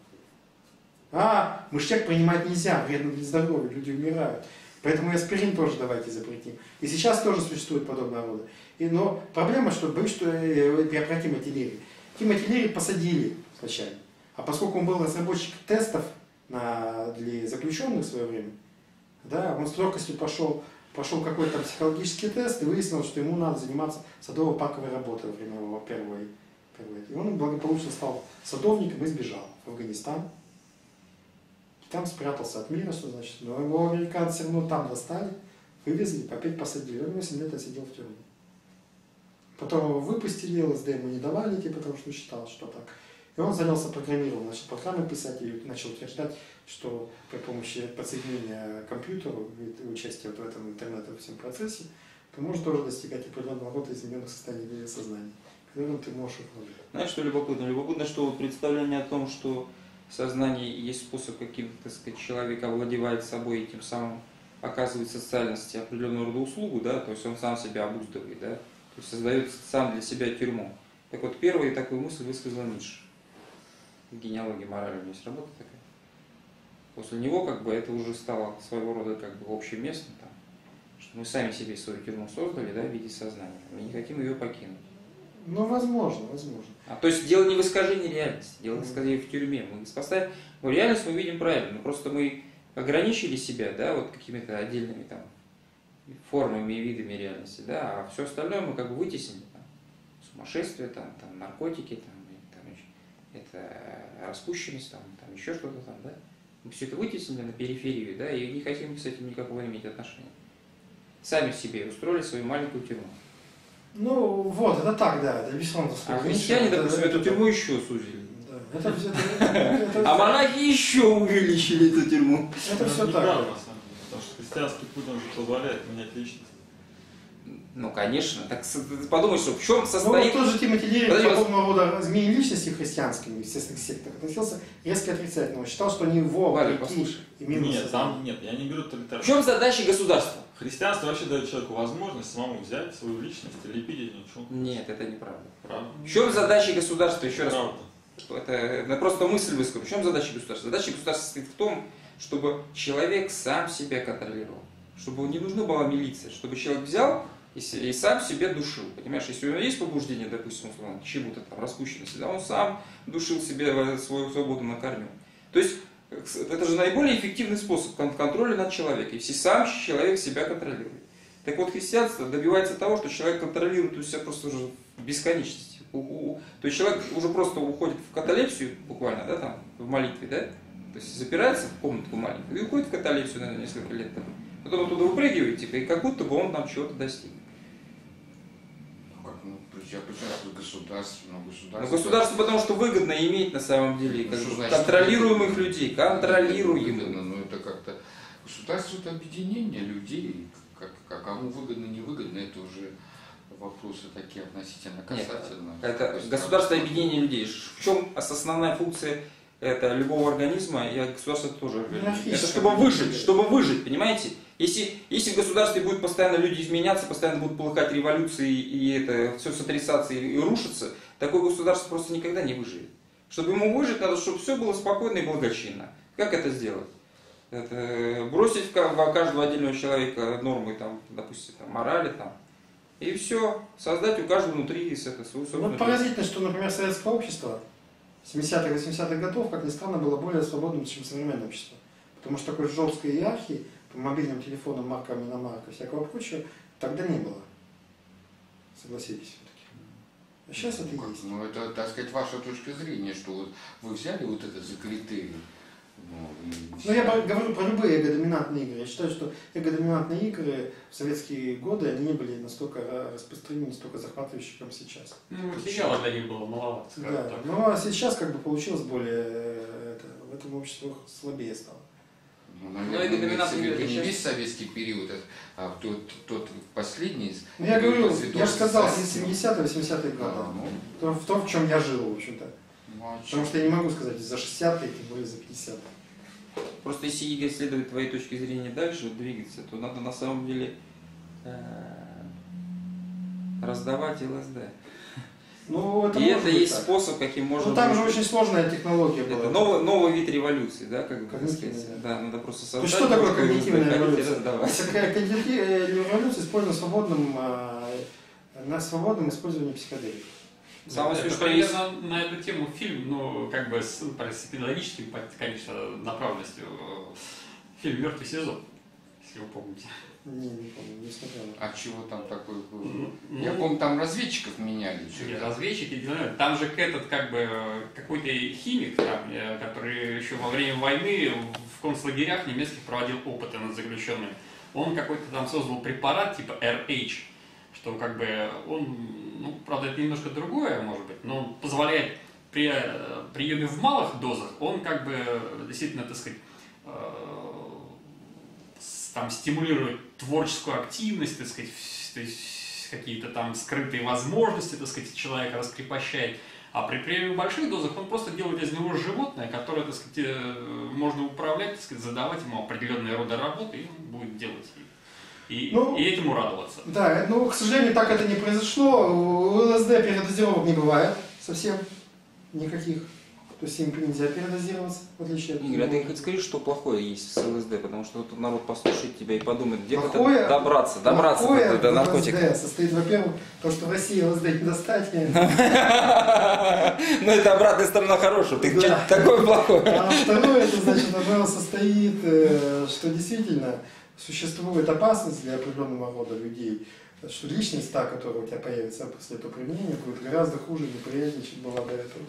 А мышьяк принимать нельзя, вредно для здоровья, люди умирают. Поэтому и аспирин тоже давайте запретим. И сейчас тоже существует подобного рода. Но проблема, что боюсь, что я про Тимоти Лири. Тимоти Лири посадили сначала. А поскольку он был разработчик тестов для заключенных в свое время, да, он с легкостью пошел какой-то психологический тест и выяснил, что ему надо заниматься садово-парковой работой во время его первой. И он благополучно стал садовником и сбежал в Афганистан. И там спрятался от мира, что значит. Но его американцы все равно там достали, вывезли, опять посадили. Он 8 лет отсидел в тюрьме. Потом его выпустили, ЛСД ему не давали, потому что считал, что так. И он занялся программированием, начал программы писать и начал утверждать, что при помощи подсоединения к компьютеру и участия в этом интернете во всем процессе, ты можешь тоже достигать определенного рода измененных состояний сознания, которым ты можешь управлять. Знаешь, что любопытно? Любопытно, что представление о том, что в сознании есть способ, каким, так сказать, человек овладевает собой и тем самым оказывает социальности определенного рода услугу, да, то есть он сам себя обуздывает, да, то есть создает сам для себя тюрьму. Так вот, первую такую мысль высказал Ницше. В генеалогии морали у него есть работа такая. После него как бы это уже стало своего рода как бы общим местом, там, что мы сами себе свою тюрьму создали, да, в виде сознания, мы не хотим ее покинуть. Ну, возможно, возможно. То есть дело не в искажении реальности, дело скорее в тюрьме. Мы поставим, реальность мы видим правильно, но просто мы ограничили себя, да, вот какими-то отдельными там формами и видами реальности, да, а все остальное мы как бы вытеснили. Там, сумасшествие, там наркотики, там это распущенность, там еще что-то там, да. Мы все это вытеснили на периферию, да, и не хотим с этим никакого иметь отношения. Сами себе устроили свою маленькую тюрьму. Ну, вот, это так, да, это бесспорно. А христиане, допустим, эту тюрьму еще сузили. Да, это, А монахи еще увеличили эту тюрьму. это все не так. правда, на самом деле, потому что христианский путь, он же позволяет менять личность. Ну, конечно. Так подумай, что в чем Ну, состоит... вот тот же Тимоти Левин к Подожди, подобного рода измене личности христианскими, в естественных сектах относился резко отрицательно. Он считал, что они Валя, вопреки послушай. и минус. Нет, там нет, я не беру В тоталитарность. чем задача государства? Христианство вообще дает человеку возможность самому взять свою личность и лепить из нее что-то. Нет, это неправда. Правда? В чем задача государства? Еще раз. Правда. Это просто мысль выскажу. В чем задача государства? Задача государства состоит в том, чтобы человек сам себя контролировал. Чтобы не нужна была милиция. Чтобы человек взял и сам себя душил. Понимаешь, если у него есть побуждение, допустим, к чему-то там, распущенности, да, он сам душил себе свою свободу на корню. То есть это же наиболее эффективный способ контроля над человеком. Если сам человек себя контролирует. Так вот, христианство добивается того, что человек контролирует у себя просто уже в бесконечности. То есть человек уже просто уходит в каталепсию, буквально, да, там, в молитве, да? То есть запирается в комнатку маленькую и уходит в каталепсию на несколько лет. Там. Потом оттуда выпрыгивает, типа, и как будто бы он там чего-то достиг. Почему государство? Но государство потому что выгодно иметь на самом деле как Что значит контролируемых выгодно? людей, контролируемых. Ну это как-то государство это объединение людей, кому выгодно, невыгодно, это уже вопросы такие относительно касательно. Это государство объединение людей. В чем основная функция это любого организма, и государство тоже организм. Это чтобы выжить, понимаете? Если в государстве будут постоянно люди изменяться, постоянно будут полыхать революции, и это все сотрясаться и рушиться, такое государство просто никогда не выживет. Чтобы ему выжить, надо, чтобы все было спокойно и благочинно. Как это сделать? Это бросить в каждого отдельного человека нормы, там, допустим, там, морали, там, и все, создать у каждого внутри свою собственную. Ну, поразительно, что, например, советское общество 70-х, 80-х годов, как ни странно, было более свободным, чем современное общество. Потому что такой жесткой иерархии по мобильным телефонам, маркам, иномаркам и всякого прочего тогда не было. Согласитесь все-таки. А сейчас это есть. Ну, это, так сказать, ваша точка зрения, что вот вы взяли вот это за критерий. Ну, я говорю про любые эго-доминантные игры. Я считаю, что эго-доминантные игры в советские годы, они не были настолько распространены, настолько захватывающие, как сейчас. Ну, материала для них было маловато, скажем Да. так. Ну, а сейчас как бы получилось более, в этом обществе слабее стало. Ну, наверное, не весь советский период, а тот последний. Ну, я говорю, я же сказал, Советского. 70-е, 80-е годы. В том, в чем я жил, в общем-то. Потому что я не могу сказать за 60-е, тем более за 50-е. Просто если Игорь следует твоей точки зрения дальше двигаться, то надо на самом деле раздавать ЛСД. Ну, это и может это быть есть так. способ, каким можно... Ну, там же очень сложная технология была. Это новый вид революции, да, как бы Когнитивная, сказать. да. Да, надо просто То создать... есть, что такое немножко когнитивная выходить и революция? раздавать. Это когнитивная революция использована на свободном использовании психоделиков. Самое Это смешное есть... примерно на эту тему фильм, ну, как бы с педагогической, конечно, направленностью. Фильм «Мертвый сезон», если вы помните. Не помню, не смотрел. А чего там такое было? Ну, Я помню, там разведчиков меняли. Нет, разведчики, там же этот как бы какой-то химик, там, который еще во время войны в концлагерях немецких проводил опыты над заключенными. Он какой-то там создал препарат типа RH, что как бы он, ну, правда, это немножко другое, может быть, но он позволяет при приеме в малых дозах, он как бы действительно, так сказать, там стимулирует творческую активность, так сказать, то есть какие-то там скрытые возможности, так сказать, человека раскрепощает. А при приеме в больших дозах он просто делает из него животное, которое, так сказать, можно управлять, так сказать, задавать ему определенные роды работы, и он будет делать и этому радоваться. Да, но, к сожалению, так это не произошло. У ЛСД передозировок не бывает совсем никаких. То есть им нельзя передозироваться, в отличие от Игорь, а ты хоть скажи, что плохое есть с ЛСД, потому что вот народ послушает тебя и подумает, где бы Плохое- это добраться Плохое до в наркотика. ЛСД состоит, во-первых, то, что в России ЛСД не достать. Ну это обратная сторона хорошего, ты Да. что такое плохое? А второе, это значит, оно состоит, что действительно существует опасность для определенного рода людей, что личность та, которая у тебя появится после этого применения, будет гораздо хуже, неприятнее, чем была до этого.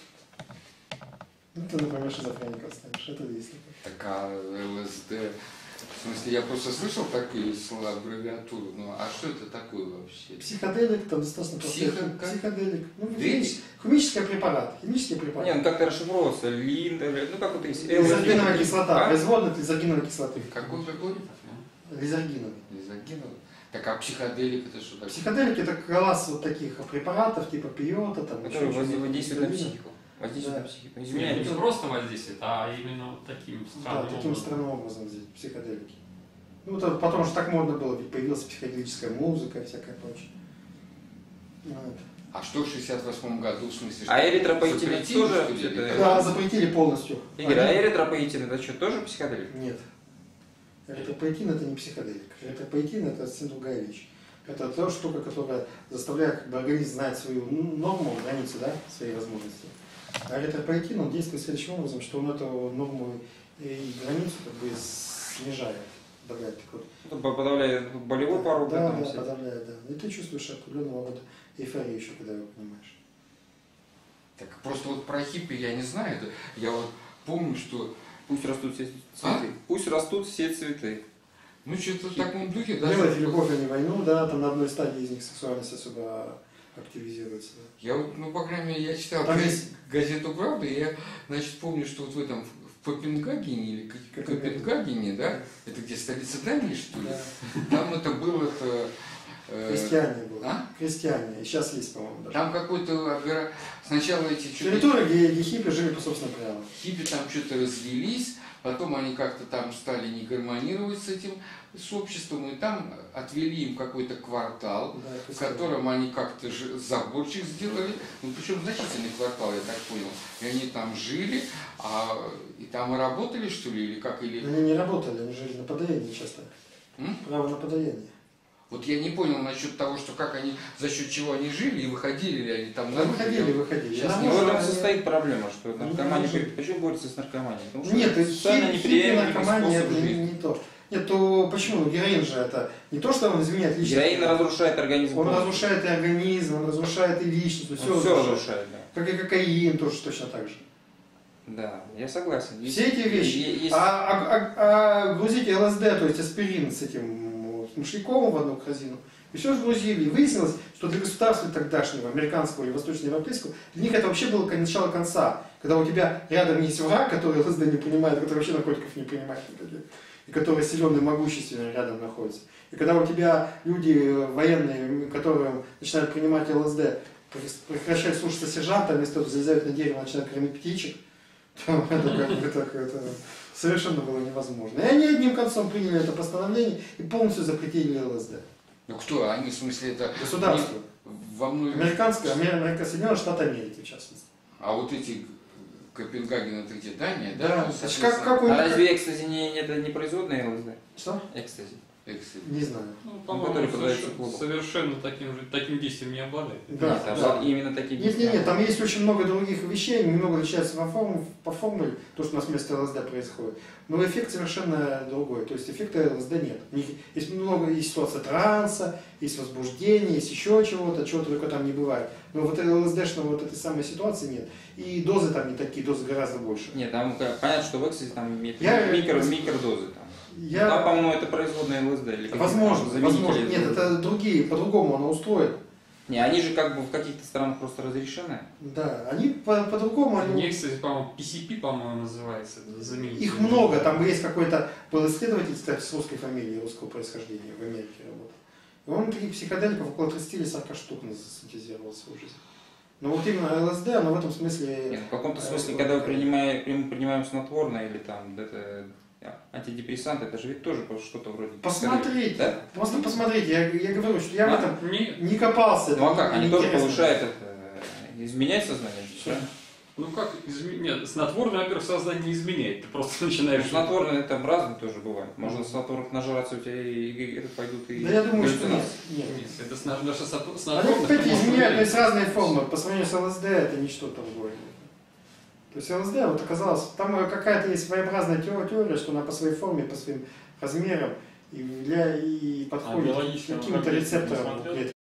Ну, ты, например, шизофреником станешь, это есть такое. Так а ЛСД, в смысле, я просто слышал такие слова, аббревиатуру, ну а что это такое вообще? Психоделик, там достаточно простой. Психоделик. Ну, Делик? химический препарат. Химический препарат. Не, ну как-то расшифровывается, ну как вот есть Лизогиновая кислота, А? производная лизогиновой кислоты. Какой? Лизогиновой. Лизогиновый? Так а психоделик это что такое? Психоделики это класс вот таких препаратов, типа пиота, там, Которые еще чего-то. воздействуют на психику. Воздействуют Да. на психику. Нет, Изменяют. не просто воздействует, а именно вот таким Да, странным таким образом. странным образом здесь психоделики. Ну, это потому что так модно было, ведь появилась психоделическая музыка и всякое прочее. Ну, это. А что в 68 году, в смысле, А эритропоэтин запретили, тоже что ли, это- или Да, как? запретили полностью. Игорь, а эритропоэтин это что, тоже психоделик? Нет. Эритропоэтин это не психоделик. Эритропоэтин это совсем другая вещь. Это та штука, которая заставляет как бы, организм знать свою норму, границу, да, свои возможности. А эритропоэтин, он действует следующим образом, что он эту норму и границу как бы снижает, добавляет такой. Ну, подавляет болевой порог. Да, там да, все. подавляет, да. И ты чувствуешь определенного рода эйфорию еще, когда его понимаешь. Так просто вот про хиппи я не знаю, это я вот помню, что Пусть растут все А? цветы. Пусть растут все цветы. ну что-то в таком духе даже... Делать любовь, а не войну, да, там на одной стадии из них сексуальность особо активизируется. Да. Я вот, ну, по крайней мере, я читал Там есть- газету «Правда», и я, значит, помню, что вот в этом, в Копенгагене, или Копенгагене, да, это где, столица Дании, что ли? Да. Там это было, Крестьяне было. А? Крестьяне. И сейчас есть, по-моему, даже. там какой-то, сначала эти что-то Территория, где хиппи жили по собственным правилам. хиппи там что-то развелись, потом они как-то там стали не гармонировать с этим, с обществом, и там отвели им какой-то квартал, Да, в котором они как-то заборчик сделали, ну причем значительный квартал, я так понял, и они там жили, и там и работали, что ли, или как, или... Они не работали, они жили на подаянии часто. Право на подаяние. Вот я не понял насчет того, что как они, за счет чего они жили, и выходили ли они там Да, наружу. выходили. Сейчас Ну, не в этом они- состоит проблема, что наркомания... Ну, Почему борются с наркоманией? Потому что Нет, социально хиппи, неприемлемый наркомания способ это жизни. не то. Нет, то почему? Ну, героин же это не то, что он изменяет личность. Героин разрушает организм. Он полностью. разрушает и организм, он разрушает и личность, Он все все разрушает, да. Как и кокаин тоже точно так же. Да, я согласен. Все эти вещи. Есть- А грузите ЛСД, то есть аспирин с этим с мышьяком в одну корзину, и все сгрузили. И выяснилось, что для государства тогдашнего, американского или восточноевропейского, для них это вообще было начало конца. Когда у тебя рядом есть враг, который ЛСД не понимает, который вообще наркотиков не понимает никаких, и который силен и могущественный рядом находится. И когда у тебя люди военные, которые начинают принимать ЛСД, прекращают слушаться сержанта, вместо того залезают на дерево, начинают кормить птичек, то это совершенно было невозможно. И они одним концом приняли это постановление и полностью запретили ЛСД. Ну кто? Они, в смысле, это... Государство. Во многих... Соединенные Штаты Америки, в частности. А вот эти Копенгаген, это где, Дания, да? Да, Ну, значит, соответственно, как у А них... разве экстази это не производная ЛСД? Что? Экстази. эксель. Не знаю. Ну, который по-моему, продается в клубах. совершенно таким действием не обладает. Да, Нет, да. именно такие. Нет, там есть очень много других вещей, они немного отличаются по формуле, то, что у нас вместо ЛСД происходит. Но эффект совершенно другой. То есть эффекта ЛСД нет. У них есть много, есть ситуация транса, есть возбуждение, есть еще чего-то, чего только там не бывает. Но вот ЛСДшного вот этой самой ситуации нет. И дозы там не такие, дозы гораздо больше. Нет, там понятно, что в экстази там Я- микродозы там. Я... Там, по-моему, это производная ЛСД или какие-то Возможно, там возможно. заменители Нет, ЛСД. это другие, по-другому оно устроено. Не, они же как бы в каких-то странах просто разрешены. Да, они по-другому, Не они... экстази, по-моему, PCP, по-моему, называется. заменитель. Их много, там есть какой-то, был исследователь, кстати, с русской фамилией, русского происхождения, в Америке работал. И он таких психоделиков около 30 или 40 штук синтезировал в свою жизнь. Но вот именно ЛСД, оно в этом смысле... Нет, в каком-то смысле, когда мы принимаем снотворное или там это, антидепрессанты, это же ведь тоже что-то вроде... Посмотрите, Да? просто посмотрите, я говорю, что я в этом Нет. не копался. Ну а как, они тоже Интересно. повышают это, изменяют сознание? Все. Ну как Нет, снотворное, во-первых, сознание не изменяет. Ты просто начинаешь... Снотворное там разное тоже бывает. Можно снотворных нажраться, у тебя и пойдут и... Да я думаю, что нет. галлюцинации. Нет. Это даже Они, снотворных... кстати, изменяют, то есть разные формы. По сравнению с ЛСД это ничто другое. То есть ЛСД вот оказалось, там какая-то есть своеобразная теория, что она по своей форме, по своим размерам и подходит к биологически каким-то оно рецепторам не смотрел? клетки.